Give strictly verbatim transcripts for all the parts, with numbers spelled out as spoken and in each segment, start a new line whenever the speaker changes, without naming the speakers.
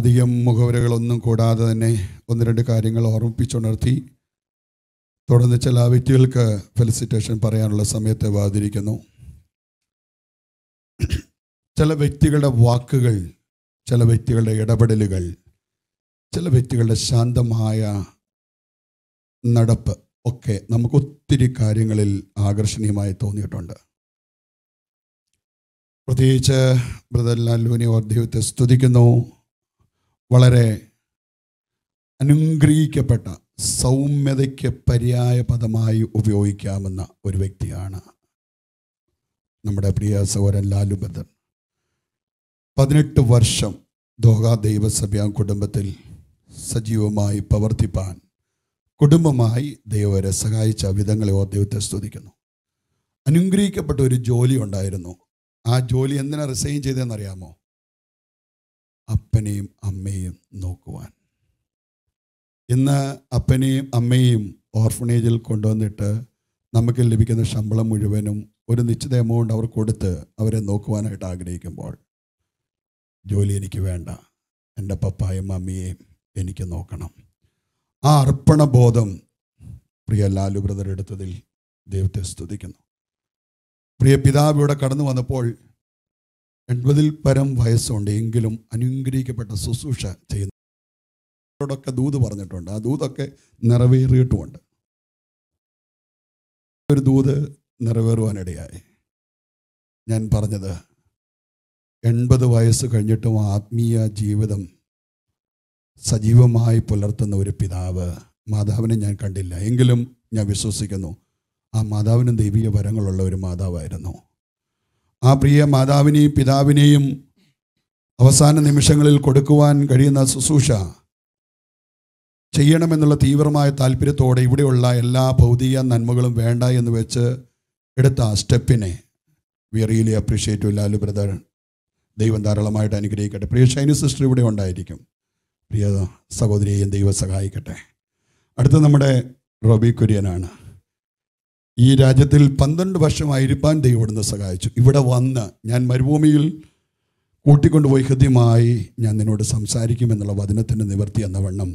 അധികം മുഖവരകളൊന്നും കൂടാതെ തന്നെ ഒന്ന് രണ്ട് കാര്യങ്ങൾ ഓർമ്മിപ്പിച്ചുണർത്തി തുടർന്ന് ചില വ്യക്തികൾക്ക് ഫെലിസിറ്റേഷൻ പറയാനുള്ള സമയത്തെ വാതിരിക്കുന്നു. ചില വ്യക്തികളുടെ വാക്കുകൾ, ചില വ്യക്തികളുടെ ഇടപെടലുകൾ, ചില വ്യക്തികളുടെ ശാന്തമായ നടപ്പ് ഒക്കെ നമുക്ക് ഒത്തിരി കാര്യങ്ങളിൽ ആകർഷണീയമായി തോന്നിയിട്ടുണ്ട്. പ്രത്യേകിച്ച് ബ്രദർ ലാലുവിനെ ഓർ ദൈവത്തെ സ്തുതിക്കുന്നു. വളരെ അനുഗ്രഹിക്കപ്പെട്ട സൗമ്യതയ്ക്ക് പര്യായ പദമായി ഉപയോഗിക്കാമെന്ന ഒരു വ്യക്തിയാണ് നമ്മുടെ പ്രിയ സഹോദരൻ ലാലു ബ്രദർ. പതിനെട്ട് വർഷം ദോഹ ദൈവസഭ കുടുംബത്തിൽ സജീവമായി പ്രവർത്തിപ്പാൻ കുടുംബമായി ദൈവരെ സഹായിച്ച വിധങ്ങളെ ഓർ ദൈവത്തെ സ്തുതിക്കുന്നു. അനുഗ്രഹിക്കപ്പെട്ട ഒരു ജോലി ഉണ്ടായിരുന്നു. ആ ജോലി എന്തിനാ റിസൈൻ ചെയ്തതെന്നറിയാമോ? അപ്പനെയും അമ്മയും നോക്കുവാൻ. ഇന്ന് അപ്പനെയും അമ്മയും ഓർഫണേജിൽ കൊണ്ടുവന്നിട്ട് നമുക്ക് ലഭിക്കുന്ന ശമ്പളം മുഴുവനും ഒരു നിശ്ചിത എമൗണ്ട് അവർ കൊടുത്ത് അവരെ നോക്കുവാനായിട്ട് ആഗ്രഹിക്കുമ്പോൾ, ജോലി എനിക്ക് വേണ്ട, എൻ്റെ പപ്പായും മമ്മിയെയും എനിക്ക് നോക്കണം. ആ അർപ്പണബോധം പ്രിയ ലാലു ബ്രദർ എടുത്തതിൽ ദൈവത്തെ സ്തുതിക്കുന്നു. പ്രിയ പിതാവ് ഇവിടെ കടന്നു വന്നപ്പോൾ എൺപതിൽ പരം വയസ്സുണ്ട്, എങ്കിലും അനുഗ്രഹിക്കപ്പെട്ട ശുശ്രൂഷ ചെയ്യുന്നവരോടൊക്കെ ദൂത് പറഞ്ഞിട്ടുണ്ട്. ആ ദൂതൊക്കെ നിറവേറിയിട്ടുമുണ്ട്. ഒരു ദൂത് നിറവേറുവാനിടയായി. ഞാൻ പറഞ്ഞത്, എൺപത് വയസ്സ് കഴിഞ്ഞിട്ടും ആത്മീയ ജീവിതം സജീവമായി പുലർത്തുന്ന ഒരു പിതാവ്, മാതാവിനെ ഞാൻ കണ്ടില്ല. എങ്കിലും ഞാൻ വിശ്വസിക്കുന്നു ആ മാതാവിനും ദൈവിക വരങ്ങളുള്ള ഒരു മാതാവായിരുന്നു. ആ പ്രിയ മാതാവിനെയും പിതാവിനെയും അവസാന നിമിഷങ്ങളിൽ കൊടുക്കുവാൻ കഴിയുന്ന ശുശ്രൂഷ ചെയ്യണമെന്നുള്ള തീവ്രമായ താല്പര്യത്തോടെ ഇവിടെയുള്ള എല്ലാ ഭൗതിക നന്മകളും വേണ്ട എന്ന് വെച്ച് എടുത്ത ആ സ്റ്റെപ്പിനെ we really appreciate Lalu brother. ദൈവം ധാരാളമായിട്ട് അനുഗ്രഹിക്കട്ടെ. പ്രിയ ഷൈനി സിസ്റ്റർ ഇവിടെ ഉണ്ടായിരിക്കും. പ്രിയ സഹോദരിയെയും ദൈവം സഹായിക്കട്ടെ. അടുത്ത നമ്മുടെ റോബി കുര്യനാണ്. ഈ രാജ്യത്തിൽ പന്ത്രണ്ട് വർഷമായിരിക്കാൻ ദൈവം ഇവിടുന്ന് സഹായിച്ചു. ഇവിടെ വന്ന് ഞാൻ മരുഭൂമിയിൽ കൂട്ടിക്കൊണ്ടുപോയി ഹൃദ്യമായി ഞാൻ നിന്നോട് സംസാരിക്കുമെന്നുള്ള വചനത്തിൻ്റെ നിവർത്തി എന്ന വണ്ണം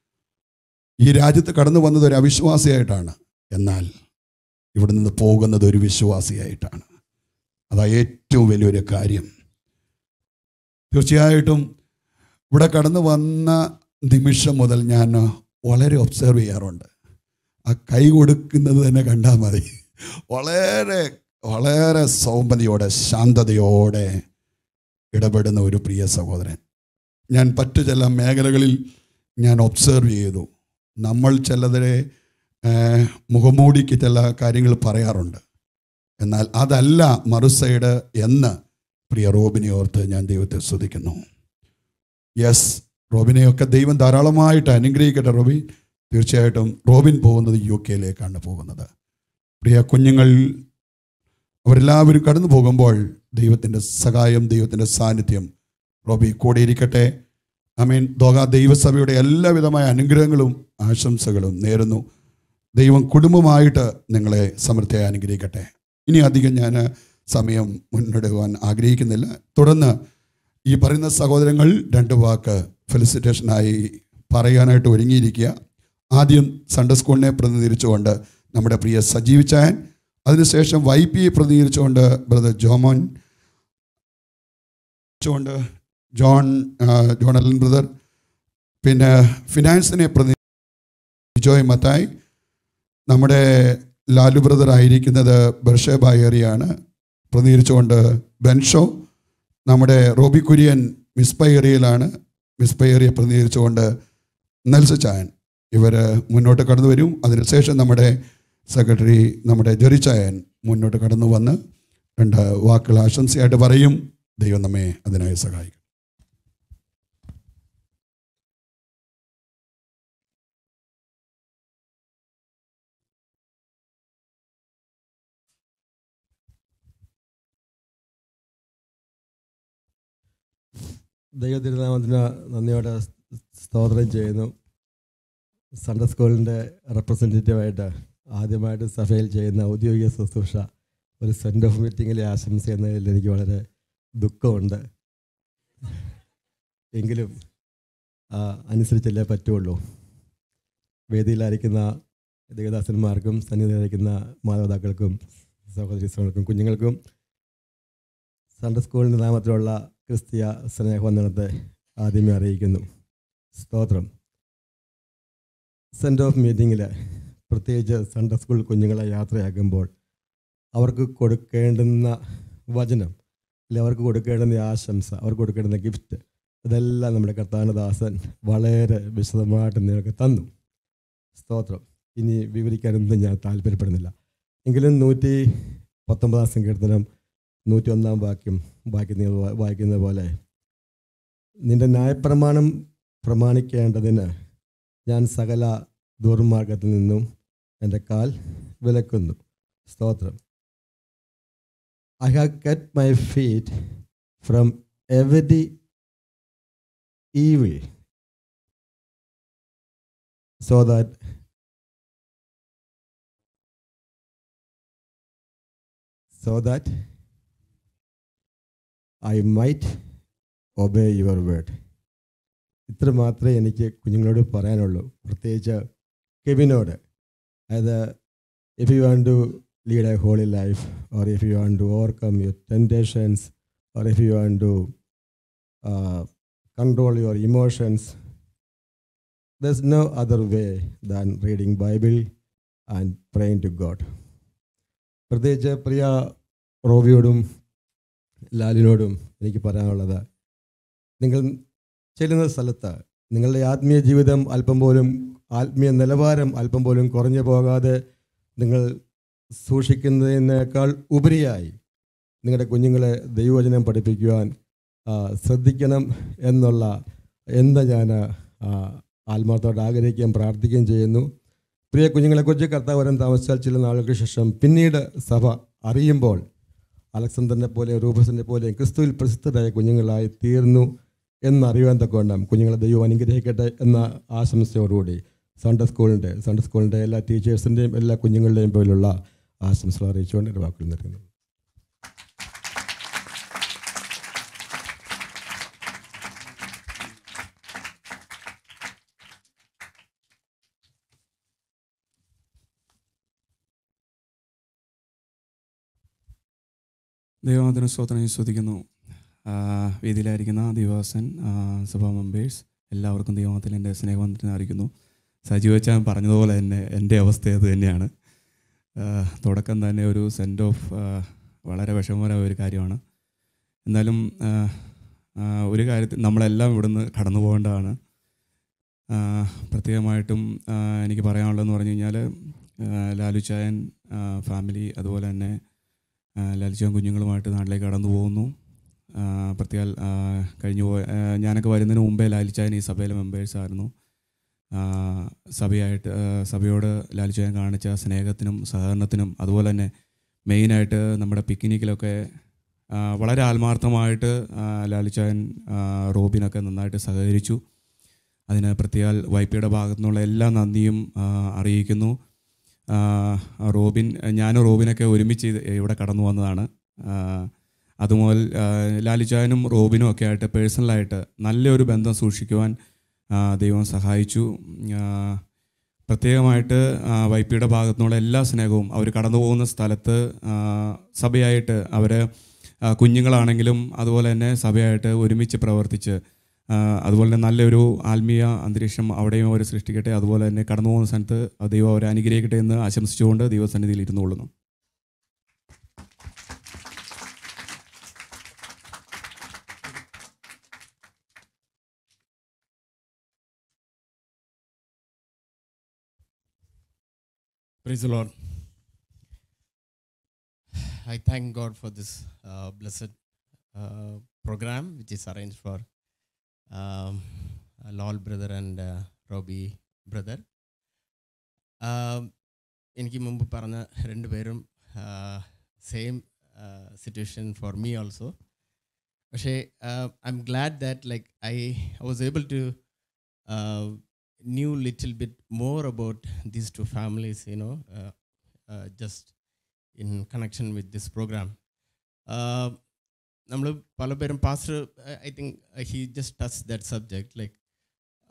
ഈ രാജ്യത്ത് കടന്നു വന്നത് ഒരു അവിശ്വാസിയായിട്ടാണ്. എന്നാൽ ഇവിടെ നിന്ന് പോകുന്നത് ഒരു വിശ്വാസിയായിട്ടാണ്. അതാ ഏറ്റവും വലിയൊരു കാര്യം. തീർച്ചയായിട്ടും ഇവിടെ കടന്നു വന്ന നിമിഷം മുതൽ ഞാൻ വളരെ ഒബ്സർവ് ചെയ്യാറുണ്ട്. ആ കൈ കൊടുക്കുന്നത് തന്നെ കണ്ടാൽ മതി. വളരെ വളരെ സൗമ്യതയോടെ ശാന്തതയോടെ ഇടപെടുന്ന ഒരു പ്രിയ സഹോദരൻ. ഞാൻ മറ്റു ചില മേഖലകളിൽ ഞാൻ ഒബ്സർവ് ചെയ്തു. നമ്മൾ ചിലതിനെ മുഖമൂടിക്ക് ചില കാര്യങ്ങൾ പറയാറുണ്ട്. എന്നാൽ അതല്ല മറുസൈഡ് എന്ന് പ്രിയ റോബിനെ ഓർത്ത് ഞാൻ ദൈവത്തെ സ്തുതിക്കുന്നു. യെസ്, റോബിനെയൊക്കെ ദൈവം ധാരാളമായിട്ട് അനുഗ്രഹിക്കട്ടെ. റോബിൻ തീർച്ചയായിട്ടും റോബിൻ പോകുന്നത് യു കെയിലേക്കാണ് പോകുന്നത്. പ്രിയ കുഞ്ഞുങ്ങൾ അവരെല്ലാവരും കടന്നു പോകുമ്പോൾ ദൈവത്തിൻ്റെ സഹായം, ദൈവത്തിൻ്റെ സാന്നിധ്യം റോബി കൂടെ ഇരിക്കട്ടെ. ആമേൻ. ദോഹ ദൈവസഭയുടെ എല്ലാവിധമായ അനുഗ്രഹങ്ങളും ആശംസകളും നേരുന്നു. ദൈവം കുടുംബമായിട്ട് നിങ്ങളെ സമൃദ്ധിയായി അനുഗ്രഹിക്കട്ടെ. ഇനി അധികം ഞാൻ സമയം മുന്നിടുവാൻ ആഗ്രഹിക്കുന്നില്ല. തുടർന്ന് ഈ പറയുന്ന സഹോദരങ്ങൾ രണ്ട് വാക്ക് ഫെലിസിറ്റേഷനായി പറയാനായിട്ട് ഒരുങ്ങിയിരിക്കുക. ആദ്യം സൺഡേ സ്കൂളിനെ പ്രതിനിധീകരിച്ചുകൊണ്ട് നമ്മുടെ പ്രിയ സജീവിച്ചായൻ, അതിനുശേഷം വൈ പി യെ പ്രതിനിധീകരിച്ചുകൊണ്ട് ബ്രദർ ജോമോൻ കൊണ്ട് ജോൺ ജോൺ അലൻ ബ്രദർ, പിന്നെ ഫിനാൻസിനെ പ്രതിനിധി ജോയ് മത്തായി, നമ്മുടെ ലാലു ബ്രദർ ആയിരിക്കുന്നത് ബർഷേബ ഏറിയാണ്, പ്രതിനിധീകരിച്ചുകൊണ്ട് ബെൻഷോ, നമ്മുടെ റോബി കുര്യൻ മിസ്പ ഏറിയയിലാണ്, മിസ്പ ഏറിയെ പ്രതിനിധീകരിച്ചുകൊണ്ട് നെൽസച്ചായൻ. ഇവർ മുന്നോട്ട് കടന്നു വരും. അതിനുശേഷം നമ്മുടെ സെക്രട്ടറി നമ്മുടെ ജെറിച്ചായൻ മുന്നോട്ട് കടന്നു വന്ന് രണ്ട് വാക്കുകൾ ആശംസയായിട്ട് പറയും. ദൈവം നമ്മെ അതിനായി സഹായിക്കും.
ദൈവതിരുനാമത്തിന് നന്ദിയോടെ സ്തോത്രം ചെയ്യുന്നു. സൺഡേ സ്കൂളിൻ്റെ റെപ്രസെൻറ്റേറ്റീവായിട്ട് ആദ്യമായിട്ട് സഭയിൽ ചെയ്യുന്ന ഔദ്യോഗിക ശുശ്രൂഷ ഒരു സെൻഡ് ഓഫ് മീറ്റിങ്ങിലെ ആശംസ എന്നതിൽ എനിക്ക് വളരെ ദുഃഖമുണ്ട്. എങ്കിലും അനുസരിച്ചല്ലേ പറ്റുള്ളൂ. വേദിയിലായിരിക്കുന്ന ദേവദാസന്മാർക്കും സന്നിധിയിലായിരിക്കുന്ന മാതാപിതാക്കൾക്കും സഹോദരി സഹോദരങ്ങൾക്കും കുഞ്ഞുങ്ങൾക്കും സൺഡേ സ്കൂളിൻ്റെ നാമത്തിലുള്ള ക്രിസ്തീയ സ്നേഹവന്ദനത്തെ ആദ്യമേ അറിയിക്കുന്നു. സ്തോത്രം. സെൻഡ് ഓഫ് മീറ്റിങ്ങിൽ പ്രത്യേകിച്ച് സൺഡേ സ്കൂൾ കുഞ്ഞുങ്ങളെ യാത്രയാക്കുമ്പോൾ അവർക്ക് കൊടുക്കേണ്ടുന്ന വചനം, അല്ലെങ്കിൽ അവർക്ക് കൊടുക്കേണ്ടുന്ന ആശംസ, അവർക്ക് കൊടുക്കേണ്ടുന്ന ഗിഫ്റ്റ്, ഇതെല്ലാം നമ്മുടെ കർത്താനദാസൻ വളരെ വിശദമായിട്ട് നിങ്ങൾക്ക് തന്നു. സ്തോത്രം. ഇനി വിവരിക്കാനൊന്നും ഞാൻ താല്പര്യപ്പെടുന്നില്ല. എങ്കിലും നൂറ്റി പത്തൊമ്പതാം സങ്കീർത്തനം നൂറ്റി ഒന്നാം വാക്യം വായിക്കുന്ന വായിക്കുന്ന പോലെ നിൻ്റെ ന്യായപ്രമാണം പ്രമാണിക്കേണ്ടതിന് ഞാൻ സകല ദുർമാർഗത്തിൽ നിന്നും എൻ്റെ കാൽ വിലക്കുന്നു. സ്തോത്രം. I have kept my feet from every evil so that so that I might obey your word. ഇത്ര മാത്രമേ എനിക്ക് കുഞ്ഞുങ്ങളോട് പറയാനുള്ളൂ, പ്രത്യേകിച്ച് കെവിനോട്. അതായത് if you want to lead a holy life, or if you want to overcome your temptations, or if you want to uh, control your emotions, there's no other way than reading Bible and praying to God. പ്രത്യേകിച്ച് പ്രിയ റോബിയോടും ലാലിനോടും എനിക്ക് പറയാനുള്ളത്, നിങ്ങൾ ചെല്ലുന്ന സ്ഥലത്ത് നിങ്ങളുടെ ആത്മീയ ജീവിതം അല്പം പോലും, ആത്മീയ നിലവാരം അല്പം പോലും കുറഞ്ഞു പോകാതെ നിങ്ങൾ സൂക്ഷിക്കുന്നതിനേക്കാൾ ഉപരിയായി നിങ്ങളുടെ കുഞ്ഞുങ്ങളെ ദൈവവചനം പഠിപ്പിക്കുവാൻ ശ്രദ്ധിക്കണം എന്നുള്ള എന്ന് ഞാൻ ആത്മാർത്ഥമായിട്ട് ആഗ്രഹിക്കുകയും പ്രാർത്ഥിക്കുകയും ചെയ്യുന്നു. പ്രിയ കുഞ്ഞുങ്ങളെക്കുറിച്ച് കർത്താവ് വരാൻ താമസിച്ചാൽ ചില നാളുകൾക്ക് ശേഷം പിന്നീട് സഭ അറിയുമ്പോൾ അലക്സാണ്ടറിനെ പോലെ റൂബസിനെ പോലെ ക്രിസ്തുവിൽ പ്രസിദ്ധരായ കുഞ്ഞുങ്ങളായി തീർന്നു എന്നറിയുവാൻ തക്കവണ്ണം കുഞ്ഞുങ്ങളെ ദൈവം അനുഗ്രഹിക്കട്ടെ എന്ന ആശംസയോടുകൂടി സൺഡേ സ്കൂളിൻ്റെ സൺഡേ സ്കൂളിൻ്റെ എല്ലാ ടീച്ചേഴ്സിൻ്റെയും എല്ലാ കുഞ്ഞുങ്ങളുടെയും പോലുള്ള ആശംസകൾ അറിയിച്ചുകൊണ്ട് എൻ്റെ വാക്കുകൾ നിർത്തുന്നു.
ദൈവനാമത്തിന് സ്തോത്രം സ്തുതിക്കുന്നു. വേദിയിലായിരിക്കുന്ന ദൈവദാസൻ, സഭാ മെമ്പേഴ്സ് എല്ലാവർക്കും ദൈവനാമത്തിൽ എൻ്റെ സ്നേഹവന്ദനം അറിയിക്കുന്നു. സജീവച്ചാൻ പറഞ്ഞതുപോലെ തന്നെ എൻ്റെ അവസ്ഥ അത് തന്നെയാണ്. തുടക്കം തന്നെ ഒരു സെൻഡ് ഓഫ് വളരെ വിഷമകരമായ ഒരു കാര്യമാണ്. എന്നാലും ഒരു കാര്യത്തിൽ നമ്മളെല്ലാം ഇവിടുന്ന് കടന്നു പോകേണ്ടതാണ്. പ്രത്യേകമായിട്ടും എനിക്ക് പറയാനുള്ളതെന്ന് പറഞ്ഞു കഴിഞ്ഞാൽ ലാലുച്ചായൻ ഫാമിലി, അതുപോലെ തന്നെ ലാലുച്ചായൻ കുഞ്ഞുങ്ങളുമായിട്ട് നാട്ടിലേക്ക് കടന്നു പോകുന്നു. പ്രത്യേക കഴിഞ്ഞു പോയ ഞാനൊക്കെ വരുന്നതിന് മുമ്പേ ലാലുച്ചായൻ ഈ സഭയിലെ മെമ്പേഴ്സായിരുന്നു. സഭയായിട്ട് സഭയോട് ലാലുച്ചായൻ കാണിച്ച സ്നേഹത്തിനും സഹകരണത്തിനും, അതുപോലെ തന്നെ മെയിനായിട്ട് നമ്മുടെ പിക്നിക്കിലൊക്കെ വളരെ ആത്മാർത്ഥമായിട്ട് ലാലുച്ചായൻ റോബിനൊക്കെ നന്നായിട്ട് സഹകരിച്ചു. അതിന് പ്രത്യേക വൈപ്പിയുടെ ഭാഗത്തു നിന്നുള്ള എല്ലാ നന്ദിയും അറിയിക്കുന്നു. റോബിൻ ഞാനും റോബിനൊക്കെ ഒരുമിച്ച് ഇവിടെ കടന്നു വന്നതാണ്. അതുമുതൽ ലാലുച്ചായനും റോബിനും ഒക്കെ ആയിട്ട് പേഴ്സണലായിട്ട് നല്ലൊരു ബന്ധം സൂക്ഷിക്കുവാൻ ദൈവം സഹായിച്ചു. പ്രത്യേകമായിട്ട് വൈപ്പിയുടെ ഭാഗത്തു നിന്നുള്ള എല്ലാ സ്നേഹവും അവർ കടന്നു പോകുന്ന സ്ഥലത്ത് സഭയായിട്ട് അവർ കുഞ്ഞുങ്ങളാണെങ്കിലും അതുപോലെ തന്നെ സഭയായിട്ട് ഒരുമിച്ച് പ്രവർത്തിച്ച് അതുപോലെ തന്നെ നല്ലൊരു ആത്മീയ അന്തരീക്ഷം അവിടെയും അവർ സൃഷ്ടിക്കട്ടെ. അതുപോലെ തന്നെ കടന്നു പോകുന്ന സ്ഥലത്ത് ദൈവം അവരെ അനുഗ്രഹിക്കട്ടെ എന്ന് ആശംസിച്ചുകൊണ്ട് ദൈവസന്നിധിയിൽ ഇരുന്നുകൊള്ളുന്നു.
Praise the Lord. I thank God for this uh, blessed uh, program which is arranged for um, Lalu brother and uh, Roby brother. എനിക്ക് മുമ്പ് പറഞ്ഞ രണ്ടുപേരും same situation for me also. പക്ഷേ I am glad that like I was able to knew little bit more about these two families, you know, uh, uh, just in connection with this program. നമ്മൾ പല പേരും pastor I think he just touch that subject like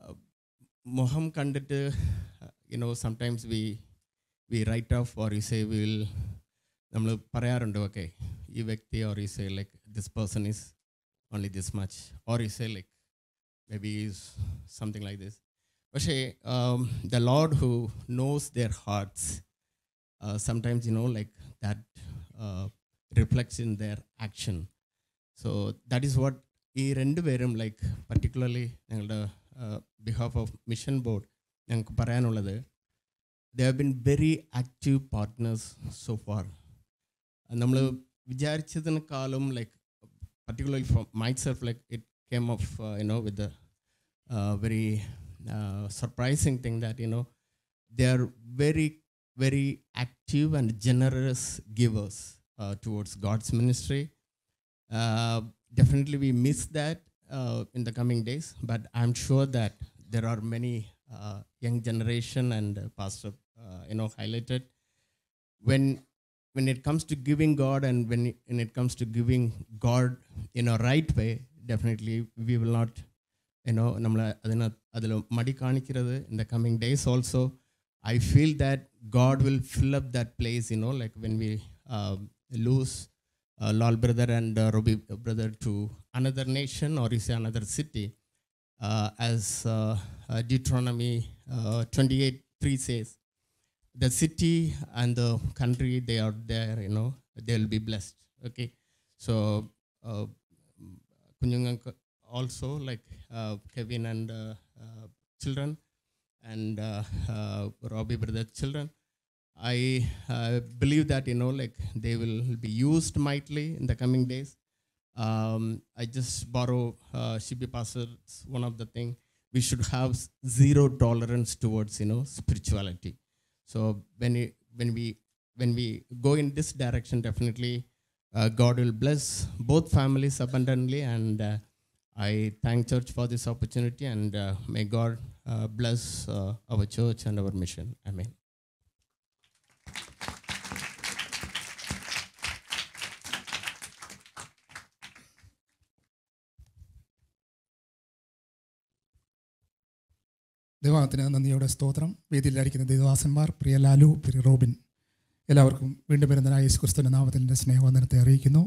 മുഖം കണ്ടിട്ട്, you know, sometimes we we write off or you say we will, നമ്മൾ പറയാറുണ്ട്, okay ഈ വ്യക്തി, or you say like this person is only this much, or you say like maybe is something like this. പക്ഷേ um, the Lord who knows their hearts, uh, sometimes, you know, like that uh, reflects in their action. So that is what ഈ രണ്ടുപേരും like particularly ഞങ്ങളുടെ behalf of mission board ഞങ്ങൾക്ക് പറയാനുള്ളത്, they have been very active partners so far. നമ്മൾ വിചാരിച്ചതിനേക്കാളും like particularly from myself, like it came of you know with very surprising thing that you know they are very very active and generous givers towards God's ministry. Uh, definitely we miss that uh, in the coming days, but I'm sure that there are many uh, young generation, and uh, Pastor uh, you know highlighted, when when it comes to giving God, and when it, when it comes to giving God in a right way, definitely we will not, you know, namala adina adilo madi kanikkirathu in the coming days also. I feel that God will fill up that place, you know, like when we uh, lose Uh, Lalu brother and uh, Roby brother to another nation, or you say another city, uh, as uh, uh, Deuteronomy uh, twenty-eight three says, the city and the country they are there, you know, they will be blessed. Okay, so uh, also like uh, Kevin and uh, uh, children, and uh, uh, Roby brother children, I uh, believe that, you know, like they will be used mightily in the coming days. Um, I just borrow uh, Shibi Pastor's one of the thing, we should have zero tolerance towards, you know, spirituality. So when we, when we when we go in this direction, definitely uh, God will bless both families abundantly. And uh, I thank church for this opportunity, and uh, may God uh, bless uh, our church and our mission. Amen.
ദൈവത്തിന് നന്ദിയോടെ സ്തോത്രം. വേദിയിലായിരിക്കുന്ന ദൈവദാസന്മാർ, പ്രിയ ലാലു, പ്രിയ Robin, എല്ലാവർക്കും വീണ്ടും വരുന്നതിനായ യേശു ക്രിസ്തുവിന്റെ നാമത്തിൽ എൻ്റെ സ്നേഹവന്ദനത്തെ അറിയിക്കുന്നു.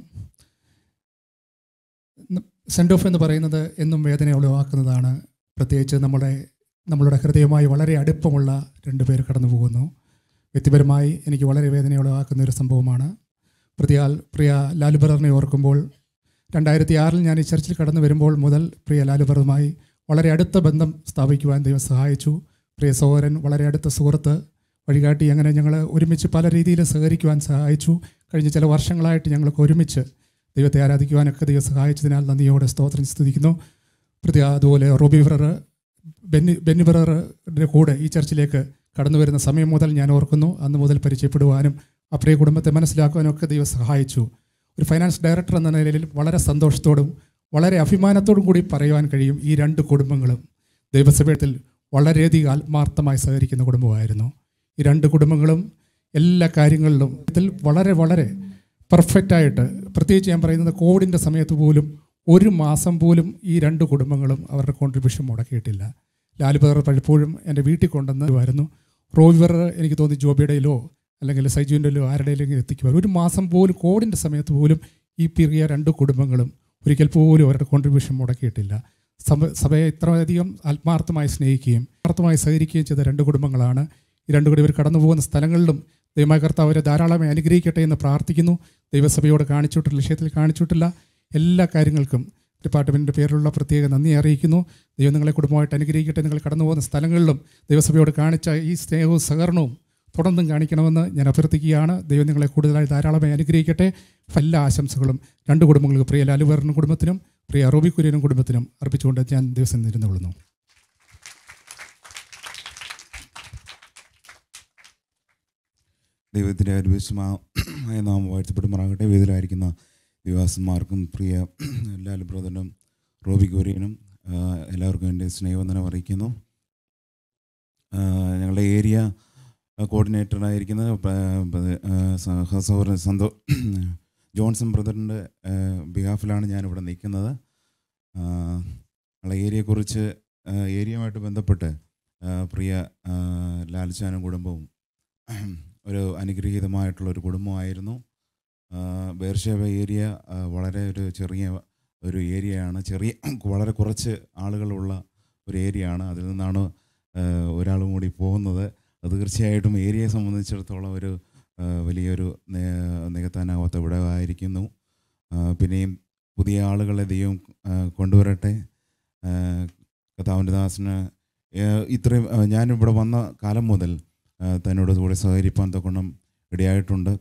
Send off എന്ന് പറയുന്നത് എന്നും വേദന ഉളവാക്കുന്നതാണ്. പ്രത്യേകിച്ച് നമ്മുടെ നമ്മളുടെ ഹൃദയവുമായി വളരെ അടുപ്പമുള്ള രണ്ട് പേർ കടന്നു പോകുന്നു. വ്യക്തിപരമായി എനിക്ക് വളരെ വേദന ഉളവാക്കുന്ന ഒരു സംഭവമാണ്. പ്രതിയാൽ പ്രിയ ലാലു ബ്രദറിനെ ഓർക്കുമ്പോൾ, രണ്ടായിരത്തി ആറിൽ ഞാൻ ഈ ചർച്ചിൽ കടന്നു വരുമ്പോൾ മുതൽ പ്രിയ ലാലു ബ്രദറുമായി വളരെ അടുത്ത ബന്ധം സ്ഥാപിക്കുവാൻ ദൈവം സഹായിച്ചു. പ്രിയ സഹോദരൻ, വളരെ അടുത്ത സുഹൃത്ത്, വഴികാട്ടി, അങ്ങനെ ഞങ്ങൾ ഒരുമിച്ച് പല രീതിയിൽ സഹകരിക്കുവാൻ സഹായിച്ചു. കഴിഞ്ഞ ചില വർഷങ്ങളായിട്ട് ഞങ്ങൾക്ക് ഒരുമിച്ച് ദൈവത്തെ ആരാധിക്കുവാനൊക്കെ ദൈവം സഹായിച്ചതിനാൽ നന്ദിയോടെ സ്തോത്രം സ്തുതിക്കുന്നു. പ്രതി അതുപോലെ റോബി ബ്രദർ, ബെന്നി ബെന്നി ബ്രദറിൻ്റെ കൂടെ ഈ ചർച്ചിലേക്ക് കടന്നു വരുന്ന സമയം മുതൽ ഞാൻ ഓർക്കുന്നു. അന്ന് മുതൽ പരിചയപ്പെടുവാനും ആ പ്രിയ കുടുംബത്തെ മനസ്സിലാക്കുവാനും ഒക്കെ ദൈവം സഹായിച്ചു. ഒരു ഫൈനാൻസ് ഡയറക്ടർ എന്ന നിലയിൽ വളരെ സന്തോഷത്തോടും വളരെ അഭിമാനത്തോടും കൂടി പറയുവാൻ കഴിയും, ഈ രണ്ട് കുടുംബങ്ങളും ദൈവസഭയിൽ വളരെയധികം ആത്മാർത്ഥമായി സഹകരിക്കുന്ന കുടുംബമായിരുന്നു. ഈ രണ്ട് കുടുംബങ്ങളും എല്ലാ കാര്യങ്ങളിലും ഇതിൽ വളരെ വളരെ പെർഫെക്റ്റായിട്ട്, പ്രത്യേകിച്ച് ഞാൻ പറയുന്നത് കോവിഡിൻ്റെ സമയത്ത് പോലും ഒരു മാസം പോലും ഈ രണ്ട് കുടുംബങ്ങളും അവരുടെ കോൺട്രിബ്യൂഷൻ മുടക്കിയിട്ടില്ല. ലാലു ബ്രദർ പലപ്പോഴും എൻ്റെ വീട്ടിൽ കൊണ്ടുവന്ന് വരുന്നു. റോബി ബ്രദർ എനിക്ക് തോന്നി ജോബിയുടെയിലോ അല്ലെങ്കിൽ സൈജുവിൻ്റെയിലോ ആരുടെയിലെങ്കിലും എത്തിക്കുവാൻ ഒരു മാസം പോലും കോവിഡിൻ്റെ സമയത്ത് പോലും ഈ പിറിയ രണ്ട് കുടുംബങ്ങളും ഒരിക്കൽ പോലും അവരുടെ കോൺട്രിബ്യൂഷൻ മുടക്കിയിട്ടില്ല. സഭ സഭയെ ഇത്രയധികം ആത്മാർത്ഥമായി സ്നേഹിക്കുകയും ആത്മാർത്ഥമായി സഹകരിക്കുകയും ചെയ്ത രണ്ട് കുടുംബങ്ങളാണ്. ഈ രണ്ട് കൂടി ഇവർ കടന്നു പോകുന്ന സ്ഥലങ്ങളിലും ദൈവമായ കർത്താവ് അവരെ ധാരാളമായി അനുഗ്രഹിക്കട്ടെ എന്ന് പ്രാർത്ഥിക്കുന്നു. ദൈവസഭയോട് കാണിച്ചിട്ടുള്ള വിഷയത്തിൽ കാണിച്ചിട്ടില്ല എല്ലാ കാര്യങ്ങൾക്കും ഡിപ്പാർട്ട്മെൻറ്റിൻ്റെ പേരിലുള്ള പ്രത്യേക നന്ദി അറിയിക്കുന്നു. ദൈവം നിങ്ങളെ കുടുംബമായിട്ട് അനുഗ്രഹിക്കട്ടെ. നിങ്ങൾ കടന്നു പോകുന്ന സ്ഥലങ്ങളിലും ദൈവസഭയോട് കാണിച്ച ഈ സ്നേഹവും സഹകരണവും തുടർന്നും കാണിക്കണമെന്ന് ഞാൻ അഭ്യർത്ഥിക്കുകയാണ്. ദൈവം നിങ്ങളെ കൂടുതലായി ധാരാളമായി അനുഗ്രഹിക്കട്ടെ. എല്ലാ ആശംസകളും രണ്ട് കുടുംബങ്ങൾക്ക്, പ്രിയ ലാലു ബ്രദറിനും കുടുംബത്തിനും പ്രിയ റോബി കുര്യനും കുടുംബത്തിനും അർപ്പിച്ചുകൊണ്ട് ഞാൻ ദിവസം നിരുന്നുകൊള്ളുന്നു.
ദൈവത്തിൻ്റെ അത്ഭുതമായ നാമം വാഴ്ത്തപ്പെടുമാറാകട്ടെ. വേദിയിലായിരിക്കുന്ന വിവാസന്മാർക്കും പ്രിയ ലാലു ബ്രദറിനും റോബി കുര്യനും എല്ലാവർക്കും എൻ്റെ സ്നേഹവന്ദനം അറിയിക്കുന്നു. ഞങ്ങളുടെ ഏരിയ കോർഡിനേറ്ററായിരിക്കുന്ന സഹോദരൻ സന്തോ ജോൺസൺ ബ്രദറിൻ്റെ ബിഹാഫിലാണ് ഞാനിവിടെ നിൽക്കുന്നത്. ഞങ്ങളുടെ ഏരിയയെക്കുറിച്ച് ഏരിയയുമായിട്ട് ബന്ധപ്പെട്ട് പ്രിയ ലാൽച്ചാനും കുടുംബവും ഒരു അനുഗ്രഹീതമായിട്ടുള്ളൊരു കുടുംബമായിരുന്നു. ബേർഷേബ ഏരിയ വളരെ ഒരു ചെറിയ ഒരു ഏരിയയാണ്, ചെറിയ വളരെ കുറച്ച് ആളുകളുള്ള ഒരു ഏരിയയാണ്. അതിൽ നിന്നാണ് ഒരാളും കൂടി പോകുന്നത്. അത് തീർച്ചയായിട്ടും ഏരിയയെ സംബന്ധിച്ചിടത്തോളം ഒരു വലിയൊരു നികത്താനാവാത്ത വിടവായിരിക്കുന്നു. പിന്നെയും പുതിയ ആളുകളെ ദൈവം കൊണ്ടുവരട്ടെ. കർത്താവിൻ്റെ ദാസന് ഇത്രയും ഞാനിവിടെ വന്ന കാലം മുതൽ തന്നോട് കൂടെ സഹകരിപ്പാൻ തക്കണം ഇടയായിട്ടുണ്ട്.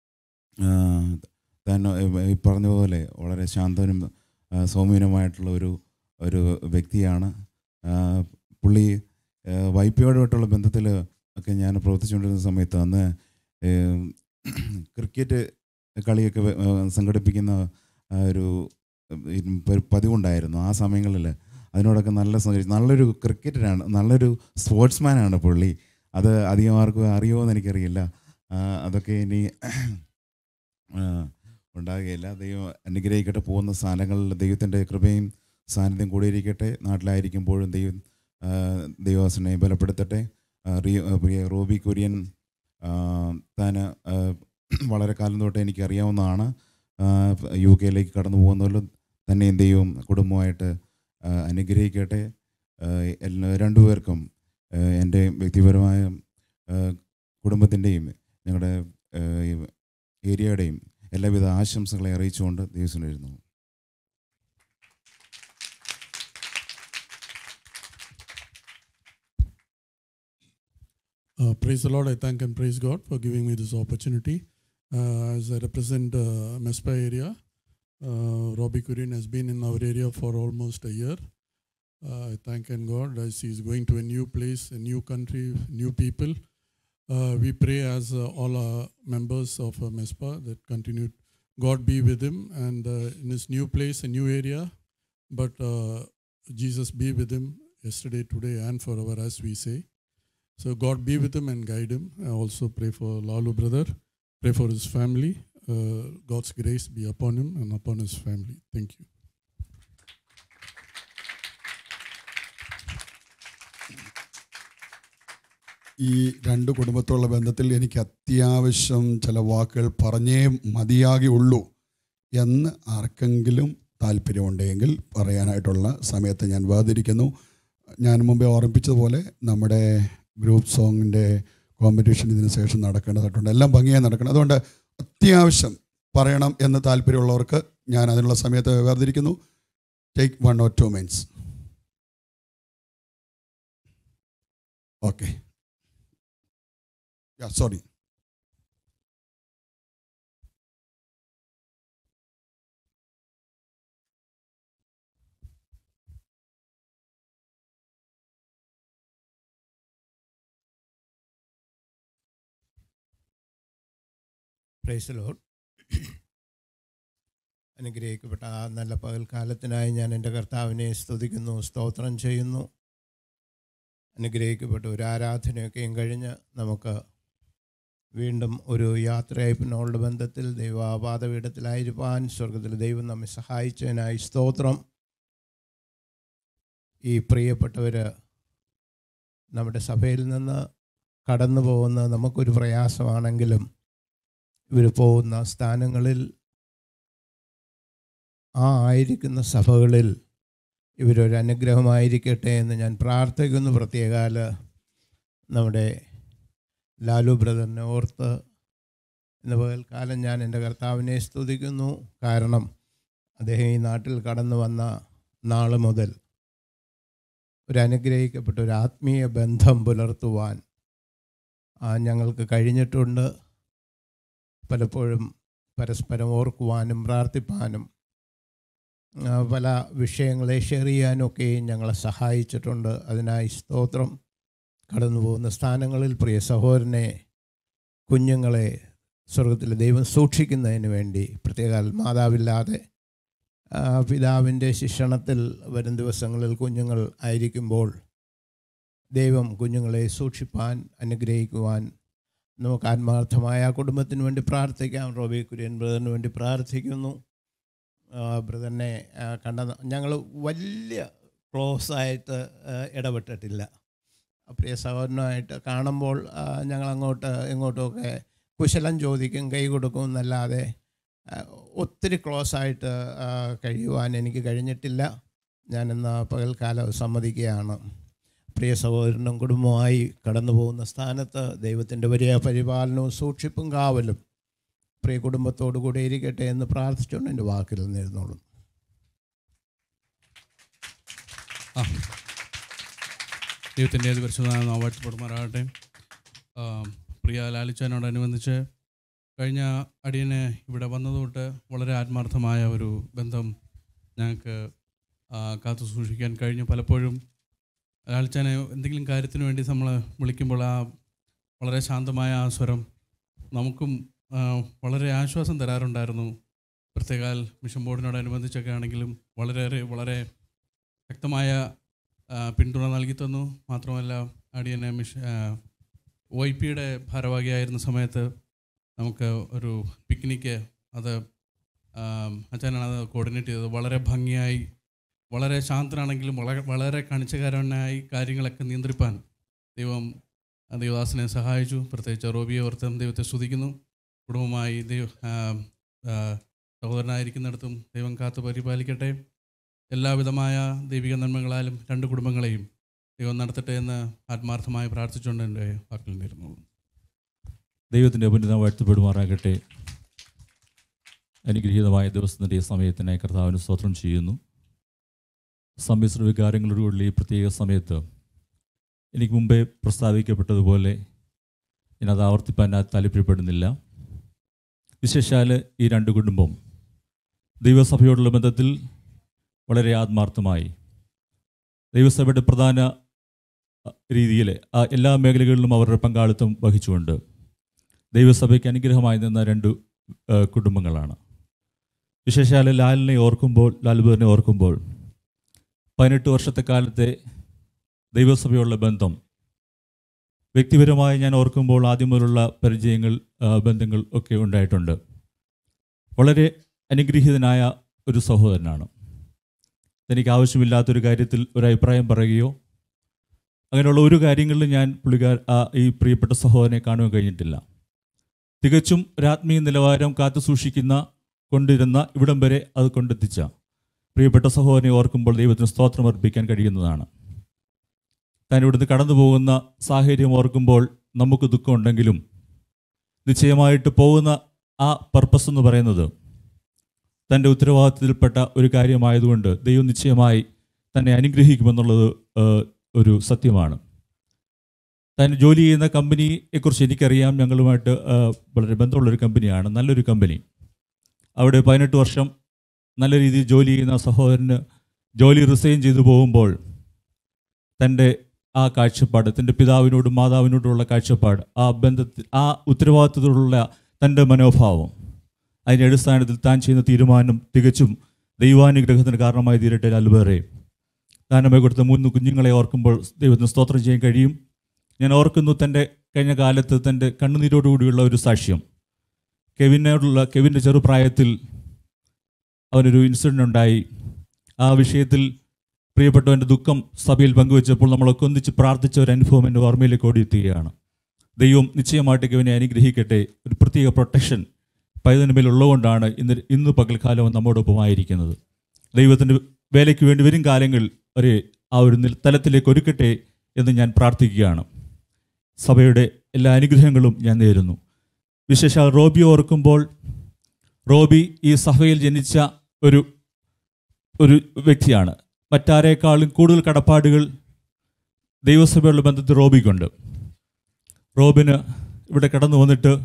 താൻ ഈ പറഞ്ഞ പോലെ വളരെ ശാന്തനും സൗമ്യനുമായിട്ടുള്ള ഒരു ഒരു വ്യക്തിയാണ്. പുള്ളി വൈപ്പിയോടുമായിട്ടുള്ള ബന്ധത്തിൽ ഒക്കെ ഞാൻ പ്രവർത്തിച്ചുകൊണ്ടിരുന്ന സമയത്ത് അന്ന് ക്രിക്കറ്റ് കളിയൊക്കെ സംഘടിപ്പിക്കുന്ന ഒരു പതിവുണ്ടായിരുന്നു. ആ സമയങ്ങളിൽ അതിനോടൊക്കെ നല്ല സഹകരിച്ചു. നല്ലൊരു ക്രിക്കറ്ററാണ്, നല്ലൊരു സ്പോർട്സ്മാനാണ് പുള്ളി. അത് അധികം ആർക്കും അറിയുമോ എന്ന് എനിക്കറിയില്ല. അതൊക്കെ ഇനി ഉണ്ടാകുകയില്ല. ദൈവം അനുഗ്രഹിക്കട്ടെ. പോകുന്ന സ്ഥാനങ്ങളിൽ ദൈവത്തിൻ്റെ കൃപയും സാന്നിധ്യം കൂടിയിരിക്കട്ടെ. നാട്ടിലായിരിക്കുമ്പോഴും ദൈവം ദൈവവാസനെ ബലപ്പെടുത്തട്ടെ. പ്രിയ റോബി കുര്യൻ താൻ വളരെ കാലം തൊട്ട് എനിക്കറിയാവുന്നതാണ്. യു കെയിലേക്ക് കടന്നു പോകുന്നതിലും തന്നെയും ദൈവം കുടുംബമായിട്ട് അനുഗ്രഹിക്കട്ടെ. എല്ലാ രണ്ടുപേർക്കും എൻ്റെ വ്യക്തിപരമായ കുടുംബത്തിൻ്റെയും ഞങ്ങളുടെ ഏരിയയുടെയും എല്ലാവിധ ആശംസകളെ അറിയിച്ചുകൊണ്ട് ദൈവത്തിനായിരുന്നു.
Uh, praise the Lord. I thank and praise God for giving me this opportunity. Uh, as I represent uh, Mespa area, uh, Roby Kurian has been in our area for almost a year. Uh, I thank and God as he is going to a new place, a new country, new people. Uh, we pray as uh, all our members of uh, Mespa that continue, God be with him and uh, in his new place, a new area, but uh, Jesus be with him yesterday, today and forever, as we say. So God be with him and guide him. I also pray for Lalu brother, pray for his family. Uh, God's grace be upon him and upon his family. Thank you.
ഈ രണ്ട് കുടുംബത്തോടുള്ള ബന്ധത്തിൽ എനിക്ക് അത്യാവശ്യം ചില വാക്കുകൾ പറഞ്ഞേ മതിയാകുള്ളൂ എന്ന് ആർക്കെങ്കിലും താല്പര്യമുണ്ടെങ്കിൽ പറയാനായിട്ടുള്ള സമയത്ത് ഞാൻ വേർതിരിക്കുന്നു. ഞാൻ മുമ്പേ ഓർമ്മിപ്പിച്ചതുപോലെ നമ്മുടെ ഗ്രൂപ്പ് സോങ്ങിൻ്റെ കോമ്പറ്റീഷൻ ഇതിന് ശേഷം നടക്കേണ്ടതായിട്ടുണ്ട്. എല്ലാം ഭംഗിയായി നടക്കണം. അതുകൊണ്ട് അത്യാവശ്യം പറയണം എന്ന് താല്പര്യമുള്ളവർക്ക് ഞാൻ അതിനുള്ള സമയത്ത് വേർതിരിക്കുന്നു. Take one or two minutes. Okay. Ya sorry.
Praise the Lord. അനുഗ്രഹിക്കപ്പെട്ട ആ നല്ല പകൽക്കാലത്തിനായി ഞാൻ എൻ്റെ കർത്താവിനെ സ്തുതിക്കുന്നു, സ്തോത്രം ചെയ്യുന്നു. അനുഗ്രഹിക്കപ്പെട്ട ഒരു ആരാധനയൊക്കെയും കഴിഞ്ഞ് നമുക്ക് വീണ്ടും ഒരു യാത്രയയപ്പിനോടുള്ള ബന്ധത്തിൽ ദൈവാപാദപീഠത്തിലായിരിക്കാൻ സ്വർഗത്തിൽ ദൈവം നമ്മെ സഹായിച്ചതിനായി സ്തോത്രം. ഈ പ്രിയപ്പെട്ടവർ നമ്മുടെ സഭയിൽ നിന്ന് കടന്നു പോകുന്ന നമുക്കൊരു പ്രയാസമാണെങ്കിലും ഇവർ പോകുന്ന സ്ഥാനങ്ങളിൽ ആ ആയിരിക്കുന്ന സഭകളിൽ ഇവരൊരു അനുഗ്രഹമായിരിക്കട്ടെ എന്ന് ഞാൻ പ്രാർത്ഥിക്കുന്നു. പ്രത്യേകാല നമ്മുടെ ലാലു ബ്രദറിനെ ഓർത്ത് ഇന്ന് പകൽക്കാലം ഞാൻ എൻ്റെ കർത്താവിനെ സ്തുതിക്കുന്നു. കാരണം അദ്ദേഹം ഈ നാട്ടിൽ കടന്നു വന്ന നാൾ മുതൽ ഒരു അനുഗ്രഹിക്കപ്പെട്ട ഒരു ആത്മീയ ബന്ധം പുലർത്തുവാൻ ഞങ്ങൾക്ക് കഴിഞ്ഞിട്ടുണ്ട്. പലപ്പോഴും പരസ്പരം ഓർക്കുവാനും പ്രാർത്ഥിപ്പാനും പല വിഷയങ്ങളെ ഷെയർ ചെയ്യാനൊക്കെ ഞങ്ങളെ സഹായിച്ചിട്ടുണ്ട്. അതിനായി സ്തോത്രം. കടന്നു പോകുന്ന സ്ഥാനങ്ങളിൽ പ്രിയ സഹോദരനെ, കുഞ്ഞുങ്ങളെ സ്വർഗത്തിലെ ദൈവം സൂക്ഷിക്കുന്നതിന് വേണ്ടി പ്രത്യേക മാതാവില്ലാതെ പിതാവിൻ്റെ ശിക്ഷണത്തിൽ വരും ദിവസങ്ങളിൽ കുഞ്ഞുങ്ങൾ ആയിരിക്കുമ്പോൾ ദൈവം കുഞ്ഞുങ്ങളെ സൂക്ഷിപ്പാൻ അനുഗ്രഹിക്കുവാൻ നമുക്ക് ആത്മാർത്ഥമായ ആ കുടുംബത്തിന് വേണ്ടി പ്രാർത്ഥിക്കാം. റോബി കുര്യൻ ബ്രദറിന് വേണ്ടി പ്രാർത്ഥിക്കുന്നു. ബ്രദറിനെ കണ്ട ഞങ്ങൾ വലിയ ക്ലോസ് ആയിട്ട് ഇടപെട്ടിട്ടില്ല. പ്രിയ സഹോദരനുമായിട്ട് കാണുമ്പോൾ ഞങ്ങൾ അങ്ങോട്ട് ഇങ്ങോട്ടുമൊക്കെ കുശലം ചോദിക്കും, കൈ കൊടുക്കും എന്നല്ലാതെ ഒത്തിരി ക്ലോസ് ആയിട്ട് കഴിയുവാൻ എനിക്ക് കഴിഞ്ഞിട്ടില്ല. ഞാനിന്ന് പകൽക്കാലം സമ്മതിക്കുകയാണ്. പ്രിയ സഹോദരനും കുടുംബമായി കടന്നു പോകുന്ന സ്ഥാനത്ത് ദൈവത്തിൻ്റെ വലിയ പരിപാലനവും സൂക്ഷിപ്പും കാവലും പ്രിയ കുടുംബത്തോടു കൂടെ ഇരിക്കട്ടെ എന്ന് പ്രാർത്ഥിച്ചുകൊണ്ട് എൻ്റെ വാക്കിൽ നിന്നിരുന്നോളും.
ആ ദൈവത്തിൻ്റെ ഏത് പരിശുദ്ധനാമം വാഴ്ത്തപ്പെടുമാറാകട്ടെ. പ്രിയ ലാലിച്ചാനോടനുബന്ധിച്ച് കഴിഞ്ഞ അടിയനെ ഇവിടെ വന്നത് തൊട്ട് വളരെ ആത്മാർത്ഥമായ ഒരു ബന്ധം ഞങ്ങൾക്ക് കാത്തു സൂക്ഷിക്കാൻ കഴിഞ്ഞു. പലപ്പോഴും ലാലിച്ചാനെ എന്തെങ്കിലും കാര്യത്തിന് വേണ്ടി നമ്മൾ വിളിക്കുമ്പോൾ ആ വളരെ ശാന്തമായ ആ സ്വരം നമുക്കും വളരെ ആശ്വാസം തരാറുണ്ടായിരുന്നു. പ്രത്യേകാൽ മിഷൻ ബോർഡിനോടനുബന്ധിച്ചൊക്കെ ആണെങ്കിലും വളരെയേറെ വളരെ ശക്തമായ പിന്തുണ നൽകി തന്നു. മാത്രമല്ല അടിയനെ മിഷ ഒ ഐ പിയുടെ ഭാരവാഹിയായിരുന്ന സമയത്ത് നമുക്ക് ഒരു പിക്നിക്ക് അത് അച്ഛനാണ് അത് കോർഡിനേറ്റ് ചെയ്തത്. വളരെ ഭംഗിയായി, വളരെ ശാന്തനാണെങ്കിലും വളരെ വളരെ കണിച്ചകാരനായി കാര്യങ്ങളൊക്കെ നിയന്ത്രിപ്പാൻ ദൈവം ദൈവദാസനെ സഹായിച്ചു. പ്രത്യേകിച്ച് റോബിയെ ഓർത്തും ദൈവത്തെ സ്തുതിക്കുന്നു. കുടുംബമായി ദൈവ സഹോദരനായിരിക്കുന്നിടത്തും ദൈവം കാത്തു പരിപാലിക്കട്ടെ. എല്ലാവിധമായ ദൈവിക നന്മകളാലും രണ്ട് കുടുംബങ്ങളെയും ദൈവം നടത്തട്ടെ എന്ന് ആത്മാർത്ഥമായി പ്രാർത്ഥിച്ചുകൊണ്ട് എൻ്റെ വാക്കിൽ നിന്നിരുന്നു.
ദൈവത്തിൻ്റെ പുണ്യത വാഴ്ത്തപ്പെടുമാറാകട്ടെ. അനുഗ്രഹീതമായ ദിവസത്തിൻ്റെ സമയത്തിനായി കർത്താവിന് സ്തോത്രം ചെയ്യുന്നു. സമ്മിശ്ര വികാരങ്ങളോടുകൂടി ഈ പ്രത്യേക സമയത്ത് എനിക്ക് മുമ്പേ പ്രസ്താവിക്കപ്പെട്ടതുപോലെ ഞാനത് ആവർത്തിപ്പാൻ താല്പര്യപ്പെടുന്നില്ല. വിശേഷാൽ ഈ രണ്ട് കുടുംബം ദൈവസഭയോടുള്ള ബന്ധത്തിൽ വളരെ ആത്മാർത്ഥമായി ദൈവസഭയുടെ പ്രധാന രീതിയിൽ ആ എല്ലാ മേഖലകളിലും അവരുടെ പങ്കാളിത്തം വഹിച്ചുകൊണ്ട് ദൈവസഭയ്ക്ക് അനുഗ്രഹമായി നിന്ന രണ്ട് കുടുംബങ്ങളാണ്. വിശേഷാൽ ലാലിനെ ഓർക്കുമ്പോൾ ലാലുബറിനെ ഓർക്കുമ്പോൾ പതിനെട്ട് വർഷത്തെ കാലത്തെ ദൈവസഭയുള്ള ബന്ധം വ്യക്തിപരമായി ഞാൻ ഓർക്കുമ്പോൾ ആദ്യം മുതലുള്ള പരിചയങ്ങൾ ബന്ധങ്ങൾ ഒക്കെ ഉണ്ടായിട്ടുണ്ട്. വളരെ അനുഗ്രഹീതനായ ഒരു സഹോദരനാണ്. എനിക്ക് ആവശ്യമില്ലാത്തൊരു കാര്യത്തിൽ ഒരു അഭിപ്രായം പറയുകയോ അങ്ങനെയുള്ള ഒരു കാര്യങ്ങളിലും ഞാൻ പുള്ളിക്കാർ ഈ പ്രിയപ്പെട്ട സഹോദരനെ കാണുവാൻ കഴിഞ്ഞിട്ടില്ല. തികച്ചും ഒരാത്മീയ നിലവാരം കാത്തു സൂക്ഷിക്കുന്ന കൊണ്ടിരുന്ന ഇവിടം വരെ അത് കൊണ്ടെത്തിച്ച പ്രിയപ്പെട്ട സഹോദരനെ ഓർക്കുമ്പോൾ ദൈവത്തിന് സ്തോത്രം അർപ്പിക്കാൻ കഴിയുന്നതാണ്. താൻ ഇവിടുന്ന് കടന്നു പോകുന്ന സാഹചര്യം ഓർക്കുമ്പോൾ നമുക്ക് ദുഃഖമുണ്ടെങ്കിലും നിശ്ചയമായിട്ട് പോകുന്ന ആ പർപ്പസ് എന്ന് പറയുന്നത് തൻ്റെ ഉത്തരവാദിത്തത്തിൽപ്പെട്ട ഒരു കാര്യമായതുകൊണ്ട് ദൈവം നിശ്ചയമായി തന്നെ അനുഗ്രഹിക്കുമെന്നുള്ളത് ഒരു സത്യമാണ്. താൻ ജോലി ചെയ്യുന്ന കമ്പനിയെക്കുറിച്ച് എനിക്കറിയാം. ഞങ്ങളുമായിട്ട് വളരെ ബന്ധമുള്ളൊരു കമ്പനിയാണ്, നല്ലൊരു കമ്പനി. അവിടെ പതിനെട്ട് വർഷം നല്ല രീതിയിൽ ജോലി ചെയ്യുന്ന സഹോദരന് ജോലി റിസൈൻ ചെയ്തു പോകുമ്പോൾ തൻ്റെ ആ കാഴ്ചപ്പാട്, തൻ്റെ പിതാവിനോടും മാതാവിനോടുമുള്ള കാഴ്ചപ്പാട്, ആ ബന്ധത്തിൽ ആ ഉത്തരവാദിത്തത്തോടുള്ള തൻ്റെ മനോഭാവം, അതിൻ്റെ അടിസ്ഥാനത്തിൽ താൻ ചെയ്യുന്ന തീരുമാനം തികച്ചും ദൈവാനുഗ്രഹത്തിന് കാരണമായി തീരട്ടെ. ലാലുബേറെ ദാനമായി കൊടുത്ത മൂന്ന് കുഞ്ഞുങ്ങളെ ഓർക്കുമ്പോൾ ദൈവത്തിന് സ്തോത്രം ചെയ്യാൻ കഴിയും. ഞാൻ ഓർക്കുന്നു തൻ്റെ കഴിഞ്ഞ കാലത്ത് തൻ്റെ കണ്ണുനീരോടുകൂടിയുള്ള ഒരു സാക്ഷ്യം. കെവിനോടുള്ള കെവിൻ്റെ ചെറുപ്രായത്തിൽ അവനൊരു ഇൻസിഡൻ്റ് ഉണ്ടായി. ആ വിഷയത്തിൽ പ്രിയപ്പെട്ടവൻ്റെ ദുഃഖം സഭയിൽ പങ്കുവെച്ചപ്പോൾ നമ്മളൊക്കെ ഒന്നിച്ച് പ്രാർത്ഥിച്ച ഒരു അനുഭവം എൻ്റെ ഓർമ്മയിലേക്ക് ഓടിയെത്തുകയാണ്. ദൈവം നിശ്ചയമായിട്ട് കെവിനെ അനുഗ്രഹിക്കട്ടെ. ഒരു പ്രത്യേക പ്രൊട്ടക്ഷൻ പൈതന് മേലുള്ളതുകൊണ്ടാണ് ഇന്ന് ഇന്ന് പകൽക്കാലം നമ്മോടൊപ്പമായിരിക്കുന്നത്. ദൈവത്തിൻ്റെ വേലയ്ക്ക് വേണ്ടി വരും കാലങ്ങൾ ഒരു ആ ഒരു തലത്തിലേക്ക് ഒരുക്കട്ടെ എന്ന് ഞാൻ പ്രാർത്ഥിക്കുകയാണ്. സഭയുടെ എല്ലാ അനുഗ്രഹങ്ങളും ഞാൻ നേരുന്നു. വിശേഷാൽ റോബി ഓർക്കുമ്പോൾ റോബി ഈ സഭയിൽ ജനിച്ച ഒരു ഒരു വ്യക്തിയാണ്. മറ്റാരേക്കാളും കൂടുതൽ കടപ്പാടുകൾ ദൈവസഭയുള്ള ബന്ധത്തിൽ റോബിക്കുണ്ട്. റോബിന് ഇവിടെ കടന്നു വന്നിട്ട്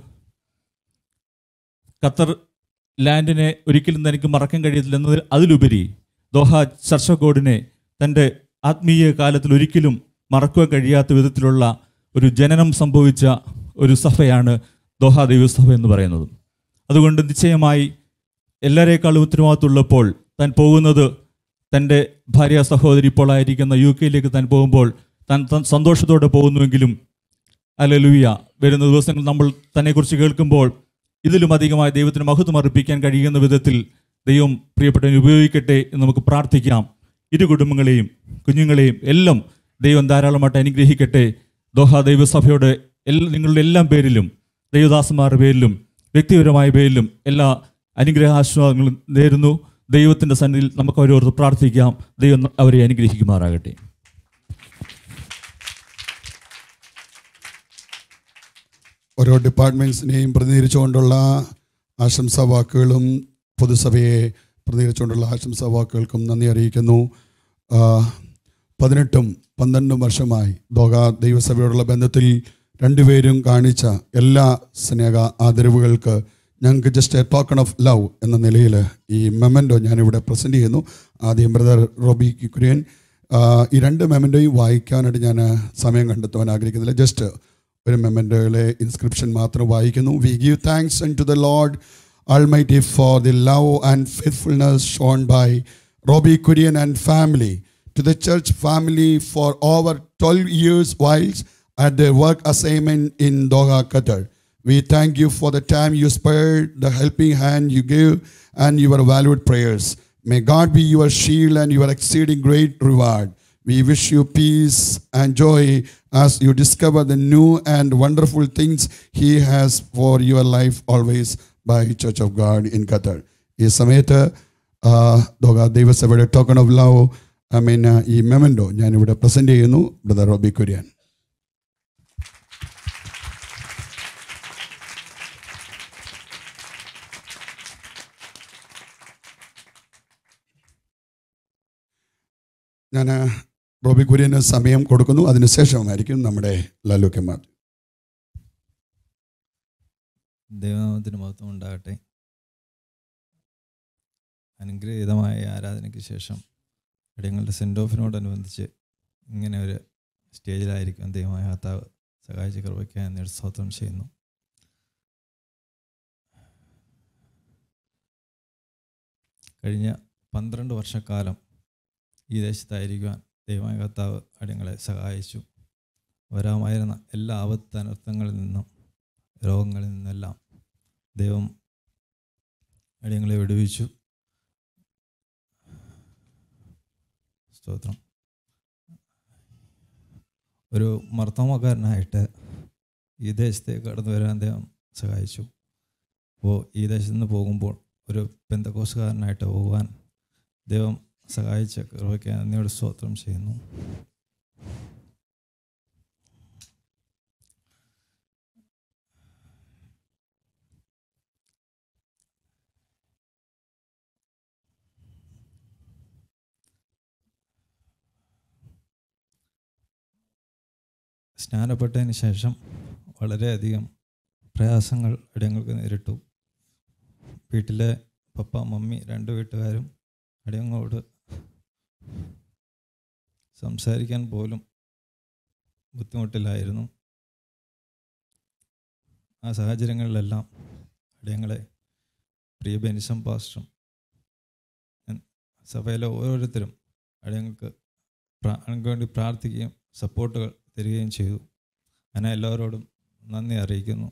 ഖത്തർ ലാൻഡിനെ ഒരിക്കലും തനിക്ക് മറക്കാൻ കഴിയത്തില്ല എന്നതിൽ അതിലുപരി ദോഹ ചർച്ച കോഡിനെ തൻ്റെ ആത്മീയ കാലത്തിൽ ഒരിക്കലും മറക്കുവാൻ കഴിയാത്ത വിധത്തിലുള്ള ഒരു ജനനം സംഭവിച്ച ഒരു സഭയാണ് ദോഹ ദൈവസഭ എന്ന് പറയുന്നത്. അതുകൊണ്ട് നിശ്ചയമായി എല്ലാവരേക്കാളും ഉത്തരവാദിത്തമുള്ളപ്പോൾ താൻ പോകുന്നത് തൻ്റെ ഭാര്യ സഹോദരി ഇപ്പോൾ ആയിരിക്കുന്ന യു കെയിലേക്ക് താൻ പോകുമ്പോൾ താൻ സന്തോഷത്തോടെ പോകുന്നുവെങ്കിലും ഹല്ലേലൂയ വരുന്ന ദിവസങ്ങൾ നമ്മൾ തന്നെക്കുറിച്ച് കേൾക്കുമ്പോൾ ഇതിലും അധികമായി ദൈവത്തിന് മഹത്വം അർപ്പിക്കാൻ കഴിയുന്ന വിധത്തിൽ ദൈവം പ്രിയപ്പെട്ടവനെ ഉപയോഗിക്കട്ടെ എന്ന് നമുക്ക് പ്രാർത്ഥിക്കാം. ഇരു കുടുംബങ്ങളെയും കുഞ്ഞുങ്ങളെയും എല്ലാം ദൈവം ധാരാളമായിട്ട് അനുഗ്രഹിക്കട്ടെ. ദോഹ ദൈവസഭയുടെ എല്ലാ നിങ്ങളുടെ എല്ലാം പേരിലും, ദൈവദാസന്മാരുടെ പേരിലും വ്യക്തിപരമായ പേരിലും എല്ലാ അനുഗ്രഹാശ്വാസങ്ങളും നേരുന്നു. ദൈവത്തിൻ്റെ സന്നിധിയിൽ നമുക്ക് അവരോർത്ത് പ്രാർത്ഥിക്കാം. ദൈവം അവരെ അനുഗ്രഹിക്കുമാറാകട്ടെ.
ഓരോ ഡിപ്പാർട്ട്മെൻറ്റ്സിനെയും പ്രതിനിധീകരിച്ചുകൊണ്ടുള്ള ആശംസാ വാക്കുകളും പൊതുസഭയെ പ്രതിനിധീകരിച്ചുകൊണ്ടുള്ള ആശംസാ വാക്കുകൾക്കും നന്ദി അറിയിക്കുന്നു. പതിനെട്ടും പന്ത്രണ്ടും വർഷമായി ദോഹ ദൈവസഭയോടുള്ള ബന്ധത്തിൽ രണ്ടുപേരും കാണിച്ച എല്ലാ സ്നേഹ ആദരവുകൾക്ക് ഞങ്ങൾക്ക് just a token of love എന്ന നിലയിൽ ഈ മെമൻറ്റോ ഞാനിവിടെ പ്രസൻറ്റ് ചെയ്യുന്നു. ആദ്യം ബ്രദർ റോബി കുര്യൻ. ഈ രണ്ട് മെമൻറ്റോയും വായിക്കാനായിട്ട് ഞാൻ സമയം കണ്ടെത്തുവാൻ ആഗ്രഹിക്കുന്നില്ല. ജസ്റ്റ് ഒരു മെമൻറ്റോയിലെ ഇൻസ്ക്രിപ്ഷൻ മാത്രം വായിക്കുന്നു. We give thanks unto the Lord Almighty for the love and faithfulness shown by Roby Kurian and family to the church family for over twelve years whilst at their work assignment in Doha, Qatar. We thank you for the time you spared, the helping hand you gave, and your valued prayers. May God be your shield and your exceeding great reward. We wish you peace and joy as you discover the new and wonderful things He has for your life always by Church of God in Qatar. ഈ സമയത്ത് Doha ദൈവസഭയുടെ token of love I mean ഈ memento ഞാനിവിടെ present ചെയ്യുന്നു. Brother Roby Kurian. ഞാൻ റോബി കുര്യന് സമയം കൊടുക്കുന്നു. അതിനുശേഷമായിരിക്കും നമ്മുടെ ലലു കെ മാത്യു.
ദൈവനാമത്തിന് മഹത്വം ഉണ്ടാകട്ടെ. അനുഗ്രഹീതമായ ആരാധനയ്ക്ക് ശേഷം അടിയങ്ങളുടെ സെൻഡ് ഓഫിനോടനുബന്ധിച്ച് ഇങ്ങനെ ഒരു സ്റ്റേജിലായിരിക്കും ദൈവമായ കർത്താവ് സഹായിച്ച കൃപയ്ക്കായി എന്നോട് സ്തോത്രം ചെയ്യുന്നു. കഴിഞ്ഞ പന്ത്രണ്ട് വർഷക്കാലം ഈ ദേശത്തായിരിക്കുവാൻ ദൈവമായ കർത്താവ് അടിയങ്ങളെ സഹായിച്ചു. വരാമായിരുന്ന എല്ലാ ആപത്ത് അനർത്ഥങ്ങളിൽ നിന്നും രോഗങ്ങളിൽ നിന്നെല്ലാം ദൈവം അടിയങ്ങളെ വിടുവിച്ചു. സ്തോത്രം. ഒരു മർത്തോമക്കാരനായിട്ട് ഈ ദേശത്തേക്ക് കടന്നു വരാൻ ദൈവം സഹായിച്ചു. അപ്പോൾ ഈ ദേശത്ത് നിന്ന് പോകുമ്പോൾ ഒരു പെന്തക്കോസുകാരനായിട്ട് പോകുവാൻ ദൈവം സഹായിച്ച കൃപയ്ക്ക് നന്ദിയോട് സ്തോത്രം ചെയ്യുന്നു. സ്നാനപ്പെട്ടതിന് ശേഷം വളരെയധികം പ്രയാസങ്ങൾ അടിയങ്ങൾക്ക് നേരിട്ടു. വീട്ടിലെ പപ്പ മമ്മി രണ്ട് വീട്ടുകാരും അടിയങ്ങളോട് സംസാരിക്കാൻ പോലും ബുദ്ധിമുട്ടിലായിരുന്നു. ആ സാഹചര്യങ്ങളിലെല്ലാം അടിയങ്ങളെ പ്രിയ ബെനിസം പാസ്റ്ററും സഭയിലെ ഓരോരുത്തരും അടിയങ്ങൾക്ക് പ്രാണങ്ങൾക്ക് വേണ്ടി പ്രാർത്ഥിക്കുകയും സപ്പോർട്ടുകൾ തരികയും ചെയ്തു. അങ്ങനെ എല്ലാവരോടും നന്ദി അറിയിക്കുന്നു.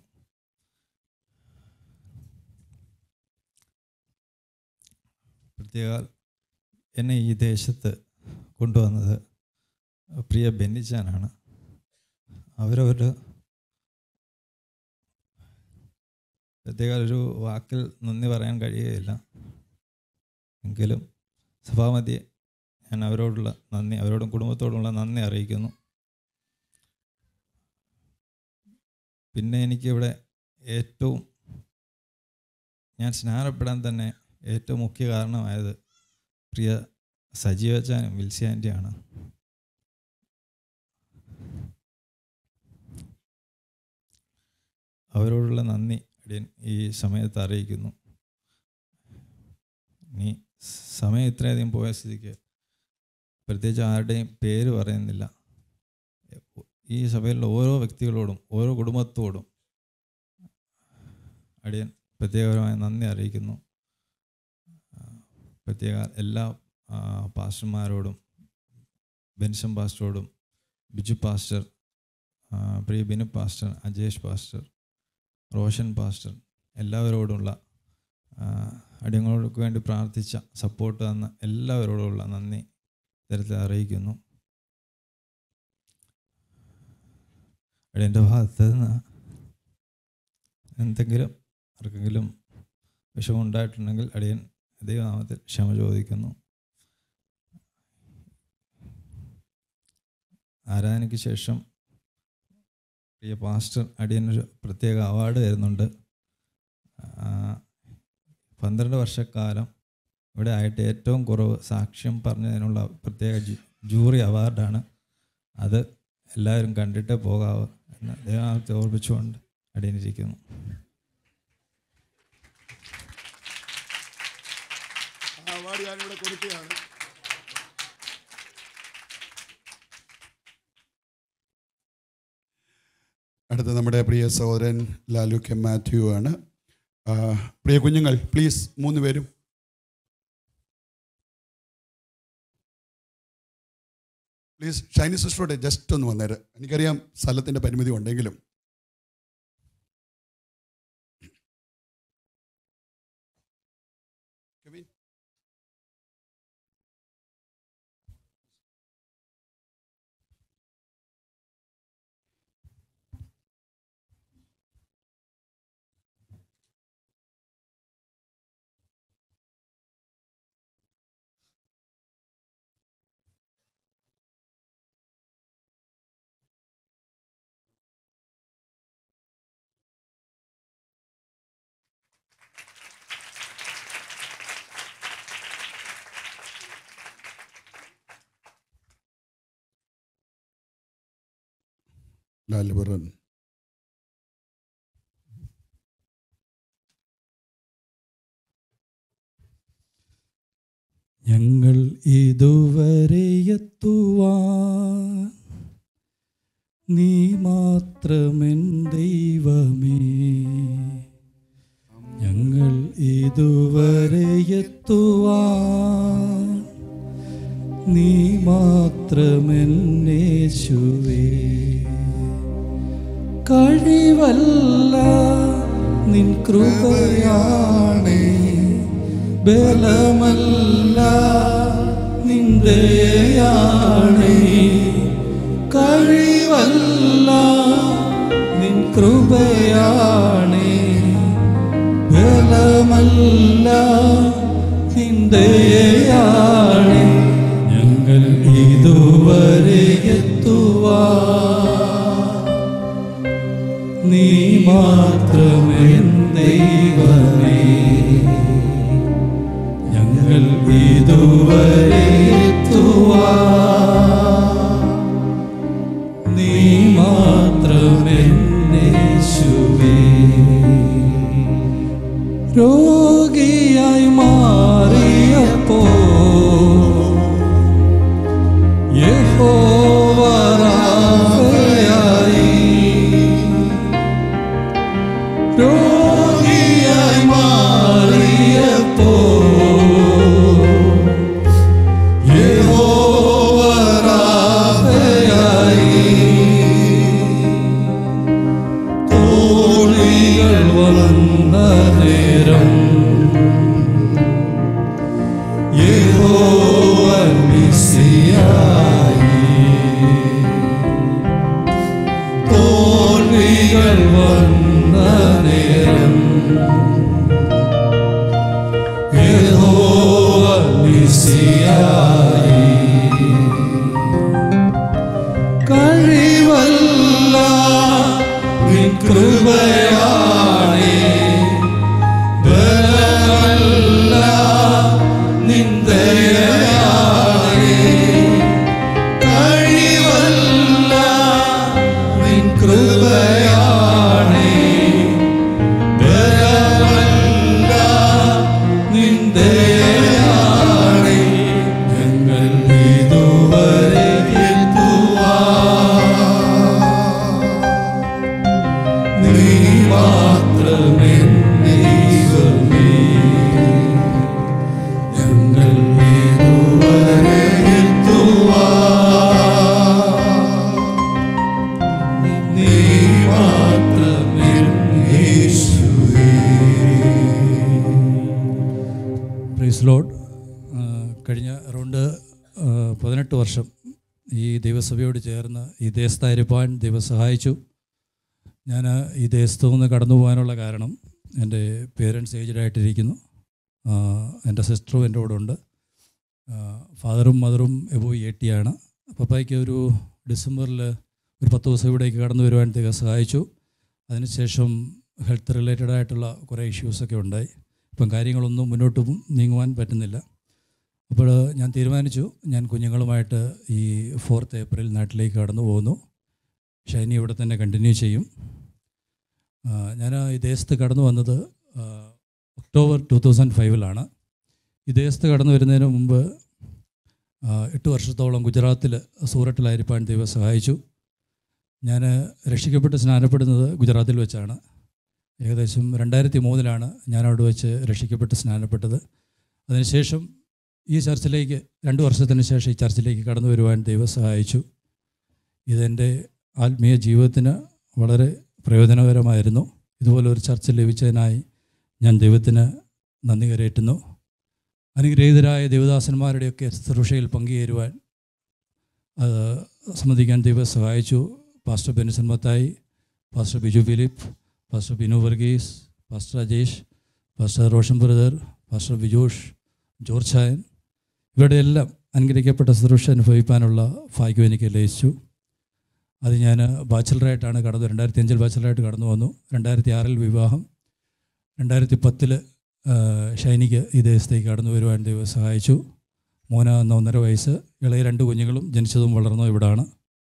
പ്രത്യേക എന്നെ ഈ ദേശത്ത് കൊണ്ടുവന്നത് പ്രിയ ബെന്നിച്ചാനാണ്. അവരവർ പ്രത്യേക ഒരു വാക്കിൽ നന്ദി പറയാൻ കഴിയുകയില്ല. എങ്കിലും സഭാമധ്യേ ഞാൻ അവരോടുള്ള നന്ദി അവരോടും കുടുംബത്തോടുള്ള നന്ദി അറിയിക്കുന്നു. പിന്നെ എനിക്കിവിടെ ഏറ്റവും ഞാൻ സ്നാനപ്പെടാൻ തന്നെ ഏറ്റവും മുഖ്യ കാരണമായത് പ്രിയ സജീവച്ചാനും വിൽസി ആൻറ്റിയാണ്. അവരോടുള്ള നന്ദി ഈ സമയത്ത് അറിയിക്കുന്നു. ഇനി സമയം ഇത്രയധികം പോയ സ്ഥിതിക്ക് പ്രത്യേകിച്ച് ആരുടെയും പേര് പറയുന്നില്ല. ഈ സഭയിലുള്ള ഓരോ വ്യക്തികളോടും ഓരോ കുടുംബത്തോടും അടിയൻ പ്രത്യേകപരമായ നന്ദി അറിയിക്കുന്നു. പ്രത്യേക എല്ലാ പാസ്റ്റർമാരോടും ബെൻസം പാസ്റ്ററോടും ബിജു പാസ്റ്റർ, പ്രിയ Binu pastor, Ajesh pastor, Roshan pastor എല്ലാവരോടുമുള്ള അടിയങ്ങൾക്ക് വേണ്ടി പ്രാർത്ഥിച്ച സപ്പോർട്ട് തന്ന എല്ലാവരോടുമുള്ള നന്ദി തരത്തിൽ അറിയിക്കുന്നു. അടിയൻ്റെ ഭാഗത്ത് നിന്ന് എന്തെങ്കിലും ആർക്കെങ്കിലും വിഷമം ഉണ്ടായിട്ടുണ്ടെങ്കിൽ അടിയൻ ദൈവനാമത്തിൽ ക്ഷമ ചോദിക്കുന്നു. ആരാധനയ്ക്ക് ശേഷം പ്രിയ പാസ്റ്റർ അടിയനൊരു പ്രത്യേക അവാർഡ് തരുന്നുണ്ട്. പന്ത്രണ്ട് വർഷക്കാലം ഇവിടെ ആയിട്ട് ഏറ്റവും കുറവ് സാക്ഷ്യം പറഞ്ഞതിനുള്ള പ്രത്യേക ജൂറി അവാർഡാണ്. അത് എല്ലാവരും കണ്ടിട്ട് പോകാവൂ എന്ന് ദൈവത്തെ ഓർമ്മിച്ചുകൊണ്ട് അടിയനിരിക്കുന്നു.
അടുത്ത നമ്മുടെ പ്രിയ സഹോദരൻ ലാലു കെ മാത്യു ആണ്. പ്രിയ കുഞ്ഞുങ്ങൾ പ്ലീസ് മൂന്ന് പേരും. പ്ലീസ് ഷൈനി സിസ്റ്ററോടെ ജസ്റ്റ് ഒന്ന് വന്നേര്. എനിക്കറിയാം സ്ഥലത്തിൻ്റെ പരിമിതി ഉണ്ടെങ്കിലും. ലാലുപുരൻ
ഞങ്ങൾ ഇതുവരെ എത്തുവാൻ നീ മാത്രമെൻ ദൈവമേ. ഞങ്ങൾ ഇതുവരെ എത്തുവാൻ നീ മാത്രമെൻ യേശുവേ. കഴിവല്ല നിൻ കൃപയാണേ, ബലമല്ല നിൻ ദയയാണേ. കഴിവല്ല നിൻ കൃപയാണേ, ബലമല്ല നിൻ ദയയാണേ. ഞങ്ങൾ ഇതുവരെ എത്തുവാൻ നീ മാത്രമെൻ ദൈവമേ. ഞങ്ങൾ ഇതുവരെ എത്തുവാൻ നീ മാത്രമെൻ യേശുവേ. രോഗിയായി മാറിയപ്പോൾ യഹോവ റാഫയായി. രോഗിയായി മാറിയപ്പോൾ യഹോവ റാഫയായി. തോണികൾ വന്ന നേരം യഹോവ മിശിഹായി. തോൽവികൾ വന്ന നേരം യഹോവ മിശിഹായി. കഴിവല്ല നിൻ കൃപയാണേ, ബലമല്ല നിൻ ദയയാണേ. കഴിവല്ല നിൻ കൃപയാണേ, ബലമല്ല നിൻ ദയയാണേ. ഞങ്ങൾ ഇതുവരെ എത്തുവാൻ നീ മാത്രമെൻ ദൈവമേ. ഞങ്ങൾ ഇതുവരെ എത്തുവാൻ നീ മാത്രമെൻ യേശുവേ. Praise Lord. കഴിഞ്ഞ അറൗണ്ട് പതിനെട്ട് വർഷം ഈ ദൈവസഭയോട് ചേർന്ന് ഈ ദേശത്തായിരിക്കാൻ ദൈവം സഹായിച്ചു. ഞാൻ ഈ ദേശത്തു നിന്ന് കടന്നു പോകാനുള്ള കാരണം എൻ്റെ പേരൻസ് ഏജ്ഡായിട്ടിരിക്കുന്നു. എൻ്റെ സിസ്റ്ററും എൻ്റെ കൂടെ ഉണ്ട്. ഫാദറും മദറും എബോ എട്ടിയാണ്. പപ്പായ്ക്ക് ഒരു ഡിസംബറിൽ ഒരു പത്ത് ദിവസം ഇവിടേക്ക് കടന്നു വരുവാൻ തിക സഹായിച്ചു. അതിനുശേഷം ഹെൽത്ത് റിലേറ്റഡ് ആയിട്ടുള്ള കുറേ ഇഷ്യൂസൊക്കെ ഉണ്ടായി. ഇപ്പം കാര്യങ്ങളൊന്നും മുന്നോട്ട് നീങ്ങുവാൻ പറ്റുന്നില്ല. അപ്പോൾ ഞാൻ തീരുമാനിച്ചു, ഞാൻ കുഞ്ഞുങ്ങളുമായിട്ട് ഈ ഫോർത്ത് ഏപ്രിൽ നാട്ടിലേക്ക് കടന്നു പോകുന്നു. ഷൈനി ഇവിടെ തന്നെ കണ്ടിന്യൂ ചെയ്യും. ഞാൻ ഈ ദേശത്ത് കടന്നു വന്നത് ഒക്ടോബർ ടു തൗസൻഡ് ഫൈവിലാണ്. ഈ ദേശത്ത് കടന്നു വരുന്നതിന് മുമ്പ് എട്ട് വർഷത്തോളം ഗുജറാത്തിൽ സൂററ്റിലായിരിക്കാൻ ദൈവം സഹായിച്ചു. ഞാൻ രക്ഷിക്കപ്പെട്ട് സ്നാനപ്പെടുന്നത് ഗുജറാത്തിൽ വെച്ചാണ്. ഏകദേശം രണ്ടായിരത്തി മൂന്നിലാണ് ഞാൻ അവിടെ വെച്ച് രക്ഷിക്കപ്പെട്ട് സ്നാനപ്പെട്ടത്. അതിനുശേഷം ഈ ചർച്ചിലേക്ക് രണ്ട് വർഷത്തിന് ശേഷം ഈ ചർച്ചിലേക്ക് കടന്നു വരുവാൻ ദൈവം സഹായിച്ചു. ഇതെൻ്റെ ആത്മീയ ജീവിതത്തിന് വളരെ പ്രയോജനകരമായിരുന്നു. ഇതുപോലെ ഒരു ചർച്ച ലഭിച്ചതിനായി ഞാൻ ദൈവത്തിന് നന്ദി കരയറ്റുന്നു. അനുഗ്രഹീതരായ ദേവദാസന്മാരുടെയൊക്കെ ശുശ്രൂഷയിൽ പങ്കുചേരുവാൻ സമ്മതിക്കാൻ ദൈവം സഹായിച്ചു. Pastor Benison Mathai, pastor Biju Philip, pastor Binu Varghese, pastor Ajesh, pastor Roshan brother, pastor Bijosh, George ചായൻ, ഇവരുടെ എല്ലാം അനുഗ്രഹിക്കപ്പെട്ട ശുശ്രൂഷ അനുഭവിക്കാനുള്ള ഭാഗ്യം എനിക്ക് ലഭിച്ചു. അത് ഞാൻ ബാച്ചലറായിട്ടാണ് കടന്നു രണ്ടായിരത്തി അഞ്ചിൽ ബാച്ചലറായിട്ട് കടന്നു വന്നു. രണ്ടായിരത്തി ആറിൽ വിവാഹം. രണ്ടായിരത്തി പത്തിൽ ഷൈനിക്ക് ഈ ദേശത്തേക്ക് കടന്നു വരുവാൻ ദൈവം സഹായിച്ചു. മോന എന്ന ഒന്നര വയസ്സ്, ഇളയ രണ്ട് കുഞ്ഞുങ്ങളും ജനിച്ചതും വളർന്നതും ഇവിടാണ്.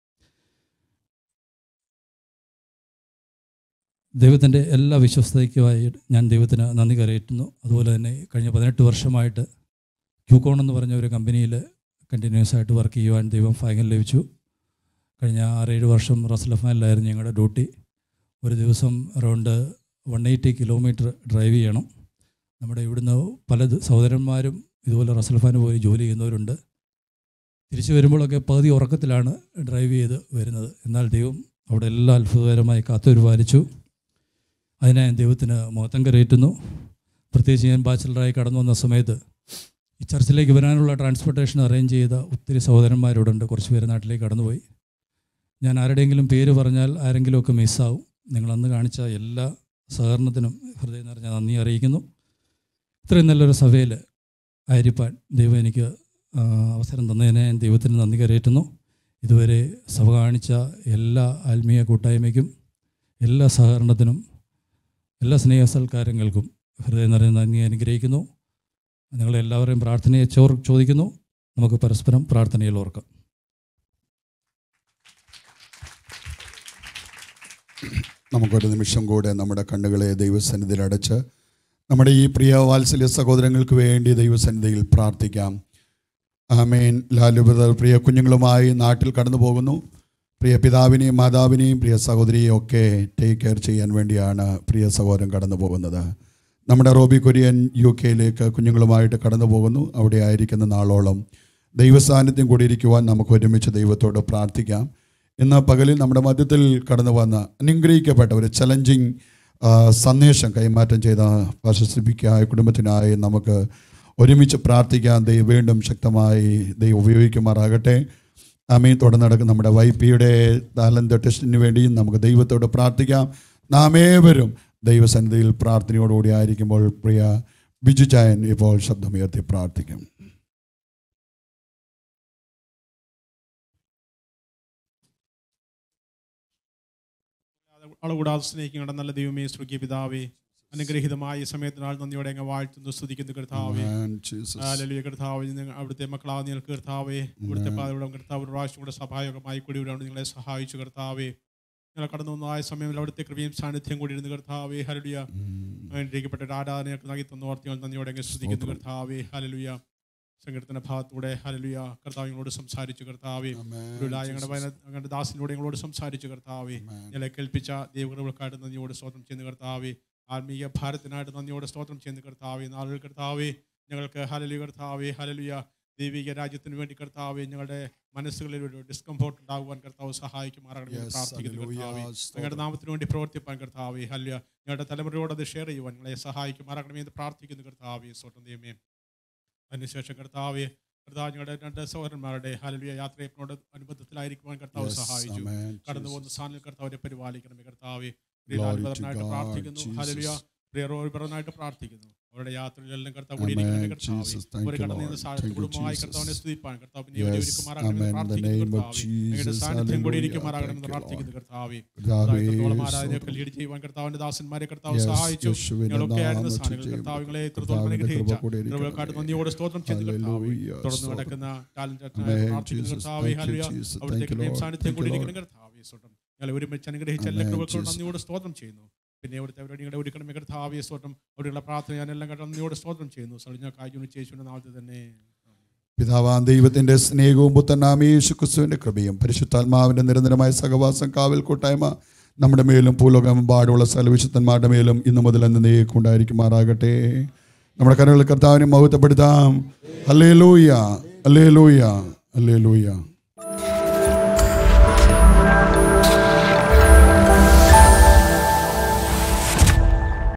ദൈവത്തിൻ്റെ എല്ലാ വിശ്വസ്തയ്ക്കുമായി ഞാൻ ദൈവത്തിന് നന്ദി കരയറ്റുന്നു. അതുപോലെ തന്നെ കഴിഞ്ഞ പതിനെട്ട് വർഷമായിട്ട് ക്യൂകോൺ എന്ന് പറഞ്ഞ ഒരു കമ്പനിയിൽ കണ്ടിന്യൂസ് ആയിട്ട് വർക്ക് ചെയ്യുവാൻ ദൈവം ഭാഗ്യം ലഭിച്ചു. കഴിഞ്ഞ ആറേഴ് വർഷം റസ്ലഫാനിലായിരുന്നു ഞങ്ങളുടെ ഡ്യൂട്ടി. ഒരു ദിവസം around one eighty kilometre drive ചെയ്യണം. നമ്മുടെ ഇവിടുന്ന് പല സഹോദരന്മാരും ഇതുപോലെ റസ്ലഫാന് പോയി ജോലി ചെയ്യുന്നവരുണ്ട്. തിരിച്ചു വരുമ്പോഴൊക്കെ പകുതി ഉറക്കത്തിലാണ് ഡ്രൈവ് ചെയ്ത് വരുന്നത്. എന്നാൽ ദൈവം അവിടെ എല്ലാം അത്ഭുതകരമായി കാത്തുപരിപാലിച്ചു. അതിനെ ദൈവത്തിന് മഹത്വം കരയറ്റുന്നു. പ്രത്യേകിച്ച് ഞാൻ ബാച്ചലറായി കടന്നു വന്ന സമയത്ത് ഈ ചർച്ചിലേക്ക് വരാനുള്ള ട്രാൻസ്പോർട്ടേഷൻ അറേഞ്ച് ചെയ്ത ഒത്തിരി സഹോദരന്മാരോടുണ്ട്. കുറച്ച് പേര് നാട്ടിലേക്ക് കടന്നുപോയി. ഞാൻ ആരുടെയെങ്കിലും പേര് പറഞ്ഞാൽ ആരെങ്കിലുമൊക്കെ മിസ്സാവും. നിങ്ങളന്ന് കാണിച്ച എല്ലാ സഹകരണത്തിനും ഹൃദയം നിറഞ്ഞ നന്ദി അറിയിക്കുന്നു. ഇത്രയും നല്ലൊരു സഭയിൽ ആയിരിക്കാൻ ദൈവം എനിക്ക് അവസരം തന്നതിനെ ഞാൻ ദൈവത്തിന് നന്ദി കരയറ്റുന്നു. ഇതുവരെ സഭ കാണിച്ച എല്ലാ ആത്മീയ കൂട്ടായ്മയ്ക്കും, എല്ലാ സഹകരണത്തിനും, എല്ലാ സ്നേഹസൽക്കാരങ്ങൾക്കും ഹൃദയം നിറഞ്ഞ നന്ദി അനുഗ്രഹിക്കുന്നു. നിങ്ങളെല്ലാവരെയും പ്രാർത്ഥനയെ ചോർ ചോദിക്കുന്നു. നമുക്ക് പരസ്പരം പ്രാർത്ഥനയിൽ ഓർക്കാം.
നമുക്കൊരു നിമിഷം കൂടെ നമ്മുടെ കണ്ണുകളെ ദൈവസന്നിധിയിൽ അടച്ച് നമ്മുടെ ഈ പ്രിയ വാത്സല്യ സഹോദരങ്ങൾക്ക് വേണ്ടി ദൈവസന്നിധിയിൽ പ്രാർത്ഥിക്കാം. ആമേൻ. ലാലു ബ്രദർ പ്രിയ കുഞ്ഞുങ്ങളുമായി നാട്ടിൽ കടന്നു പോകുന്നു. പ്രിയ പിതാവിനെയും മാതാവിനെയും പ്രിയ സഹോദരിയെയും ഒക്കെ ടേക്ക് കെയർ ചെയ്യാൻ വേണ്ടിയാണ് പ്രിയ സഹോദരൻ കടന്നു പോകുന്നത്. നമ്മുടെ റോബി കുര്യൻ യു കെയിലേക്ക് കുഞ്ഞുങ്ങളുമായിട്ട് കടന്നു പോകുന്നു. അവിടെ ആയിരിക്കുന്ന നാളോളം ദൈവസാന്നിധ്യം കൂടിയിരിക്കുവാൻ നമുക്ക് ഒരുമിച്ച് ദൈവത്തോട് പ്രാർത്ഥിക്കാം. ഇന്ന് പകലിൽ നമ്മുടെ മധ്യത്തിൽ കടന്നു വന്ന അനുഗ്രഹിക്കപ്പെട്ട ഒരു ചലഞ്ചിങ് സന്ദേശം കൈമാറ്റം ചെയ്ത പാസ്റ്റർ കുടുംബത്തിനായി നമുക്ക് ഒരുമിച്ച് പ്രാർത്ഥിക്കാൻ. ദൈവം വീണ്ടും ശക്തമായി ദൈവം ഉപയോഗിക്കുമാറാകട്ടെ. ആമീൻ. തുടർന്ന് നടക്കുന്ന നമ്മുടെ വൈപ്പിയുടെ ടാലന്റ് ടെസ്റ്റിന് വേണ്ടിയും നമുക്ക് ദൈവത്തോട് പ്രാർത്ഥിക്കാം. നാമേവരും ദൈവസന്നിധിയിൽ പ്രാർത്ഥനയോടുകൂടി ആയിരിക്കുമ്പോൾ പ്രിയ ബിജു ചായൻ ഇപ്പോൾ ശബ്ദമുയർത്തി പ്രാർത്ഥിക്കും.
അളകൂടാതെ സ്നേഹിക്കേണ്ട നല്ല ദൈവമേ, സ്വർഗീയ പിതാവേ, അനുഗ്രഹീതമായ ഈ സമയത്തിനാൾ നന്ദിയോടെ അങ്ങ് വാഴ്ത്തുന്നു, സ്തുതിക്കുന്നു കർത്താവേ. ഹല്ലേലൂയ കർത്താവേ, അവിടുത്തെ മക്കളാ നിങ്ങൾക്ക് കർത്താവേ, ഇവിടുത്തെ പാതയുടെ കർത്താവ് ഒരു പ്രാവശ്യം കൂടെ സഭായോഗമായി കൂടി ഇവിടെ നിങ്ങളെ സഹായിച്ചു കർത്താവേ. ഞങ്ങൾ കടന്നു വന്നതായ സമയങ്ങളിൽ അവിടുത്തെ കൃപയും സാന്നിധ്യം കൂടി ഇരുന്ന് കർത്താവേ. ഹല്ലേലൂയ. അനുഗ്രഹിക്കപ്പെട്ട ഒരു ആരാധനയൊക്കെ നൽകി തന്നോർത്തി നന്ദിയോടെ അങ്ങ് സ്തുതിക്കുന്നു കർത്താവേ. ഹല്ലേലൂയ. സങ്കീർത്തന ഭാഗത്തൂടെ ഹല്ലേലൂയ കർത്താവ് ഞങ്ങളോട് സംസാരിച്ചു കർത്താവേ. ഞങ്ങളുടെ ഞങ്ങളുടെ ദാസിലൂടെ ഞങ്ങളോട് സംസാരിച്ചു കർത്താവേ. ഞങ്ങളെ കേൾപ്പിച്ച ദൈവകൃപകൾക്കായിട്ട് നന്ദിയോട് സ്തോത്രം ചെയ്യുന്ന കർത്താവേ. ആത്മീയ ഭാരത്തിനായിട്ട് നന്ദിയോട് സ്തോത്രം ചെയ്യുന്ന കർത്താവേ. നാളുകൾ കർത്താവേ ഞങ്ങൾക്ക് ഹല്ലേലൂയ കർത്താവേ. ഹല്ലേലൂയ. ദൈവിക രാജ്യത്തിന് വേണ്ടി കർത്താവേ ഞങ്ങളുടെ മനസ്സുകളിൽ ഒരു ഡിസ്കംഫോർട്ട് ഉണ്ടാകുവാൻ കർത്താവ് സഹായിക്കുമാറാകണമെന്ന് പ്രാർത്ഥിക്കുന്നു കർത്താവേ. ഞങ്ങളുടെ നാമത്തിന് വേണ്ടി പ്രവർത്തിപ്പാൻ കർത്താവേ. ഹല്ലേലൂയ. ഞങ്ങളുടെ തലമുറയോട് അത് ഷെയർ ചെയ്യുവാൻ ഞങ്ങളെ സഹായിക്കുമാറാകണമെന്ന് പ്രാർത്ഥിക്കുന്നു കർത്താവേ. സ്തോത്രം ദൈവമേ. അതിനുശേഷം കർത്താവേ കർത്താവ് ഞങ്ങളുടെ രണ്ട് സഹോദരന്മാരുടെ ഹല്ലേലൂയ യാത്രയോട് അനുബന്ധത്തിലായിരിക്കുവാൻ കർത്താവ് സഹായിച്ചു. കടന്നു പോകുന്ന സ്ഥാനത്തിൽ കർത്താവിനെ പരിപാലിക്കണമേ കർത്താവേ. പ്രിയ ലാൽ ബ്രദറിനായിട്ട് പ്രാർത്ഥിക്കുന്നു. ഹല്ലേലൂയ. പ്രിയ റോബി ബ്രദറിനായിട്ട് പ്രാർത്ഥിക്കുന്നു. അവരുടെ യാത്രകളിലെല്ലാം കർത്താവ് കൂടിയിരിക്കണമേ കർത്താവേ. ഒരു കടന്നു നിന്ന് സാഹചര്യ കുടുംബമായി കർത്താവിനെ സ്തുതിപ്പാൻ കർത്താവ് പിന്നെ ഇവിടെ ഒരുക്കുമാറാകണമെന്ന് പ്രാർത്ഥിക്കുന്നു കർത്താവേ. അങ്ങയുടെ സാന്നിധ്യം കൂടി ഇരിക്കുമാറാകണമെന്ന് പ്രാർത്ഥിക്കുന്നു കർത്താവേ. ഇത്രത്തോളം ആരാധനയൊക്കെ ലീഡ് ചെയ്യുവാൻ കർത്താവിന്റെ ദാസന്മാരെ കർത്താവ് സഹായിച്ചു. ഞങ്ങളൊക്കെ ആയിരുന്ന സ്ഥാനങ്ങൾ കർത്താവ് നിങ്ങളെ ഇത്രത്തോളം അനുഗ്രഹിച്ച കൃപകൾക്കായിട്ട് നന്ദിയോടെ സ്തോത്രം ചെയ്തു കർത്താവേ. തുടർന്ന് നടക്കുന്ന കാലം പ്രാർത്ഥിക്കുന്നു കർത്താവേ. ഹല്ലേലൂയ. അവിടുത്തെ കൃപയും സാന്നിധ്യം കൂടി ഇരിക്കണം കർത്താവേ. സ്വന്തം ഞങ്ങളെ ഒരുമിച്ച് അനുഗ്രഹിച്ച എല്ലാ കൃപകളോടും നന്ദിയോടെ സ്തോത്രം ചെയ്യുന്നു. പിന്നെ ഇവിടുത്തെ അവരുടെ ഒരുക്കണം കർത്താവേ. സ്തോത്രം അവിടെയുള്ള പ്രാർത്ഥന ഞാനെല്ലാം കണ്ട നന്ദിയോടെ സ്തോത്രം ചെയ്യുന്നു. സളിഞ്ഞ കാര്യം ചേച്ചിയുടെ നാളത്തെ തന്നെ
പിതാവാം ദൈവത്തിൻ്റെ സ്നേഹവും പുത്രനാമ യേശു ക്രിസ്തുവിൻ്റെ കൃപയും പരിശുദ്ധാത്മാവിൻ്റെ നിരന്തരമായ സഹവാസം കാവൽ കൂട്ടായ്മ നമ്മുടെ മേലും ഭൂലോകമെമ്പാടുമുള്ള സകല വിശുദ്ധന്മാരുടെ മേലും ഇന്നു മുതൽ എന്നേക്കും ഉണ്ടായിരിക്കുമാറാകട്ടെ. നമ്മുടെ കരങ്ങളിൽ കർത്താവിനെ മഹത്വപ്പെടുത്താം. Hallelujah, hallelujah, hallelujah.